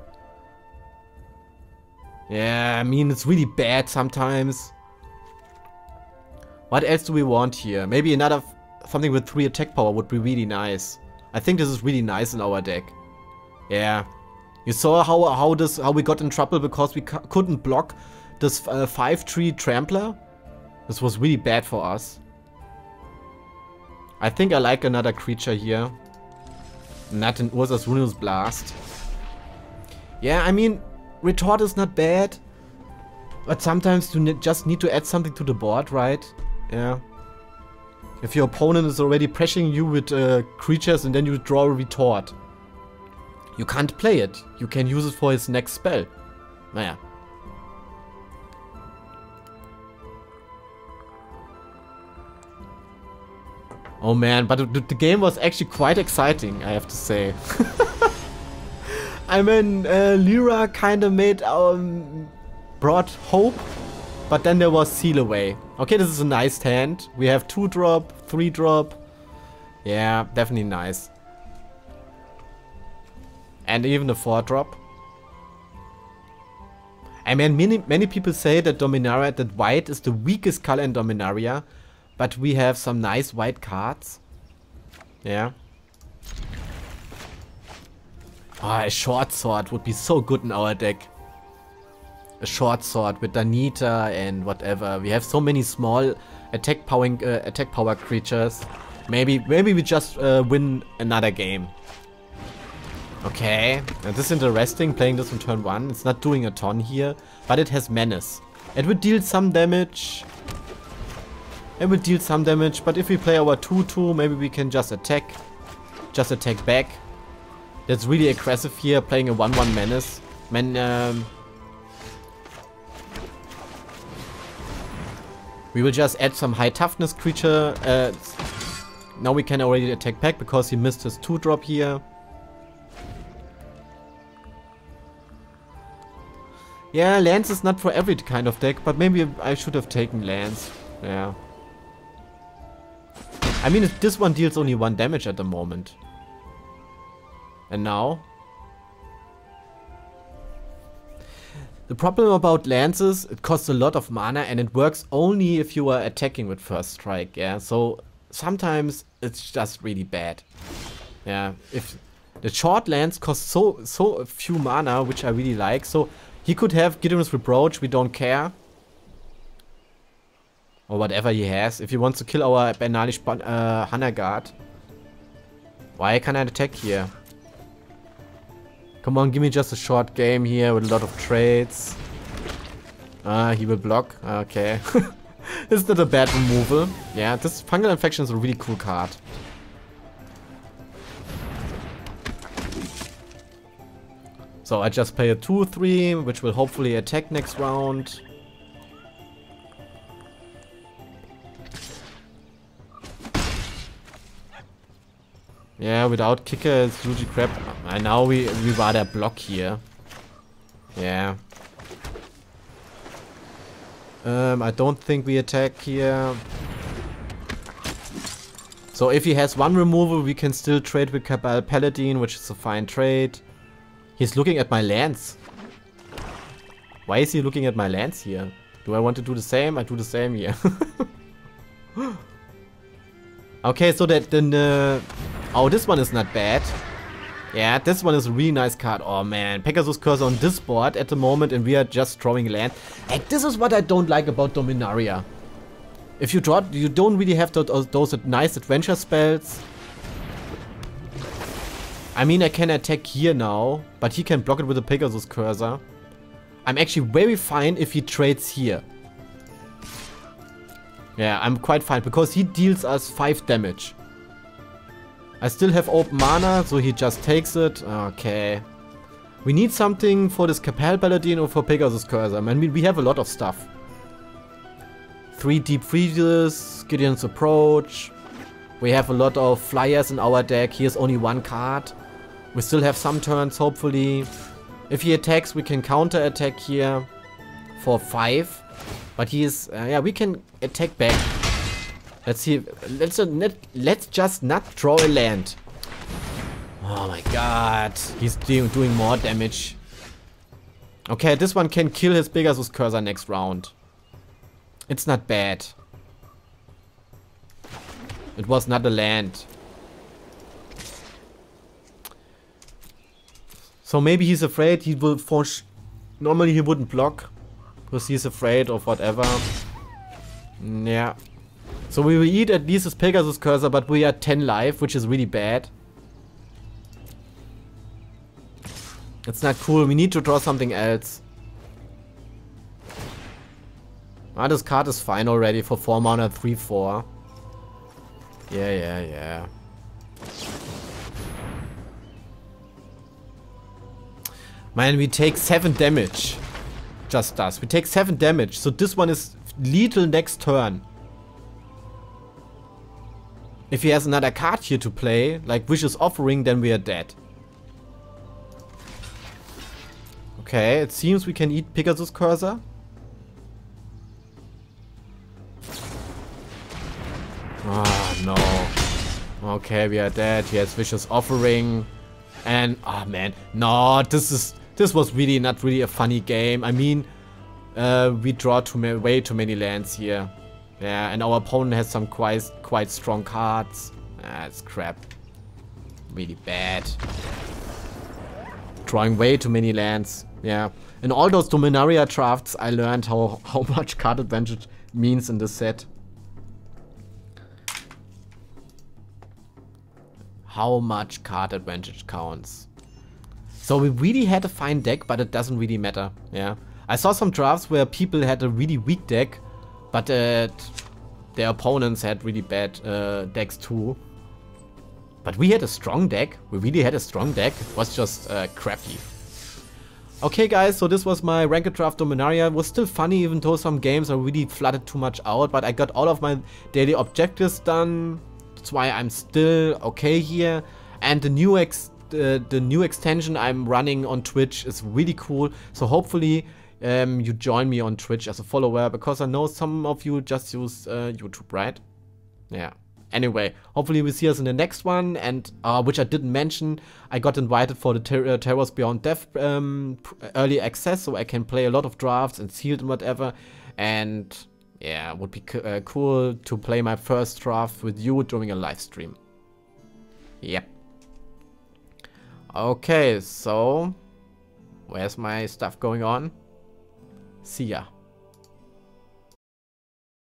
Speaker 1: Yeah, I mean, it's really bad sometimes. What else do we want here? Maybe another something with three attack power would be really nice. I think this is really nice in our deck. Yeah, you saw how how this how we got in trouble because we couldn't block this uh, five tree trampler. This was really bad for us. I think I like another creature here. Not an Urza's Ruinous Blast. Yeah, I mean, Retort is not bad, but sometimes you ne just need to add something to the board, right? Yeah. If your opponent is already pressuring you with uh, creatures and then you draw a Retort, you can't play it. You can use it for his next spell. Naja. Oh man, but the, the game was actually quite exciting, I have to say. I mean, uh, Lyra kind of made our um, brought hope, but then there was Seal Away. Okay, this is a nice hand. We have two drop, three drop. Yeah, definitely nice. And even a four drop. I mean, many many people say that Dominaria, that white is the weakest color in Dominaria, but we have some nice white cards. Yeah. Ah, oh, a short sword would be so good in our deck. A short sword with Danita and whatever. We have so many small attack powering uh, attack power creatures. Maybe maybe we just uh, win another game. Okay, now this is interesting. Playing this on turn one. It's not doing a ton here, but it has menace. It would deal some damage. It will deal some damage, but if we play our two two, maybe we can just attack. Just attack back. That's really aggressive here, playing a one one menace. Man, um, we will just add some high toughness creature. Uh, now we can already attack back because he missed his two drop here. Yeah, Lance is not for every kind of deck, but maybe I should have taken Lance. Yeah. I mean, this one deals only one damage at the moment. And now? The problem about lances, it costs a lot of mana and it works only if you are attacking with first strike, yeah? So sometimes it's just really bad. Yeah, if the short lance costs so so few mana, which I really like, so he could have Gideon's Reproach, we don't care. Or whatever he has, if he wants to kill our Banalish uh, Hanaguard. Why can't I attack here? Come on, give me just a short game here with a lot of trades. Ah, uh, he will block. Okay. This is not a bad removal. Yeah, this Fungal Infection is a really cool card. So I just play a two three, which will hopefully attack next round. Yeah, without kicker it's usually crap. And now we we rather block here. Yeah. Um, I don't think we attack here. So if he has one removal, we can still trade with Cabal Paladin, which is a fine trade. He's looking at my lands. Why is he looking at my lands here? Do I want to do the same? I do the same here. Okay, so that then... Uh, oh, this one is not bad. Yeah, this one is a really nice card. Oh man, Pegasus Curse on this board at the moment, and we are just drawing land. And this is what I don't like about Dominaria. If you draw, you don't really have those, those nice adventure spells. I mean, I can attack here now, but he can block it with a Pegasus Cursor. I'm actually very fine if he trades here. Yeah, I'm quite fine, because he deals us five damage. I still have open mana, so he just takes it. Okay. We need something for this Cabal Paladin or for Pegasus Cursor. I mean, we have a lot of stuff. Three Deep Freezes, Gideon's Approach. We have a lot of flyers in our deck. Here's only one card. We still have some turns, hopefully. If he attacks, we can counter attack here for five. But he is, uh, yeah, we can attack back. Let's see. Let's uh, let, let's just not draw a land. Oh my god, he's doing doing more damage. Okay, this one can kill his Pegasus Cursor next round. It's not bad. It was not a land. So maybe he's afraid he will force. Normally he wouldn't block because he's afraid of whatever. Mm, yeah. So we will eat at least his Pegasus Cursor, but we are ten life, which is really bad. It's not cool. We need to draw something else. Ah, this card is fine already for four mana, three four. Yeah, yeah, yeah. Man, we take seven damage. Just us. We take seven damage. So this one is lethal next turn. If he has another card here to play, like Vicious Offering, then we are dead. Okay, it seems we can eat Pegasus Cursor. Oh, no. Okay, we are dead. He has Vicious Offering. And, oh man. No, this is... This was really not really a funny game. I mean, uh, we draw too ma way too many lands here. Yeah, and our opponent has some quite, quite strong cards. That's crap. Really bad. Drawing way too many lands. Yeah. In all those Dominaria drafts, I learned how, how much card advantage means in this set. How much card advantage counts. So we really had a fine deck, but it doesn't really matter. Yeah. I saw some drafts where people had a really weak deck, but uh, their opponents had really bad uh, decks too. But we had a strong deck. We really had a strong deck. It was just uh, crappy. Okay guys, so this was my Ranked Draft Dominaria. It was still funny even though some games are really flooded too much out. But I got all of my daily objectives done. That's why I'm still okay here. And the new ex uh, the new extension I'm running on Twitch is really cool. So hopefully um, you join me on Twitch as a follower, because I know some of you just use uh, YouTube, right? Yeah. Anyway, hopefully we see us in the next one. And uh, which I didn't mention, I got invited for the Ter uh, Terrors Beyond Death um, early access, so I can play a lot of drafts and sealed and whatever. And yeah, it would be uh, cool to play my first draft with you during a live stream. Yep. Okay, so where's my stuff going on? See ya.